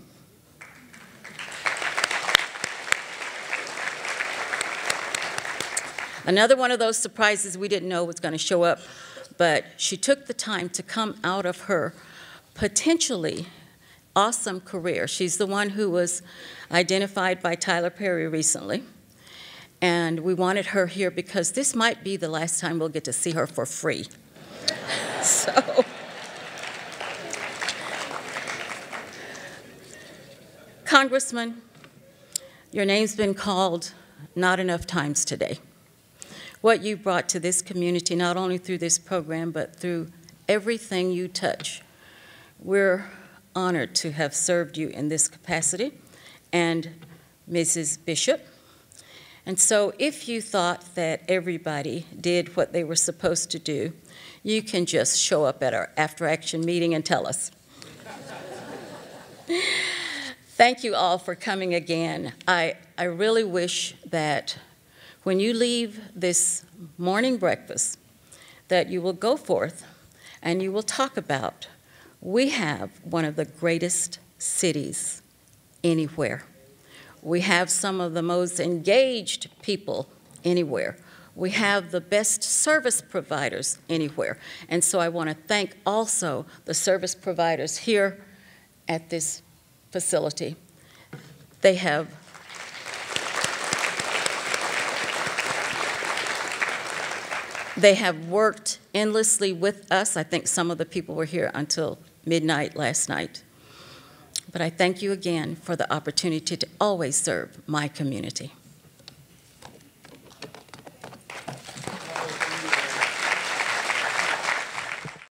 Another one of those surprises we didn't know was going to show up, but she took the time to come out of her potentially awesome career. She's the one who was identified by Tyler Perry recently, and we wanted her here because this might be the last time we'll get to see her for free. So Congressman, your name's been called not enough times today. What you brought to this community, not only through this program, but through everything you touch. We're honored to have served you in this capacity, and Missus Bishop. And so if you thought that everybody did what they were supposed to do, you can just show up at our after-action meeting and tell us. Thank you all for coming again. I, I really wish that when you leave this morning breakfast, that you will go forth and you will talk about, we have one of the greatest cities anywhere. We have some of the most engaged people anywhere. We have the best service providers anywhere. And so I want to thank also the service providers here at this facility. They have They have worked endlessly with us. I think some of the people were here until midnight last night. But I thank you again for the opportunity to always serve my community.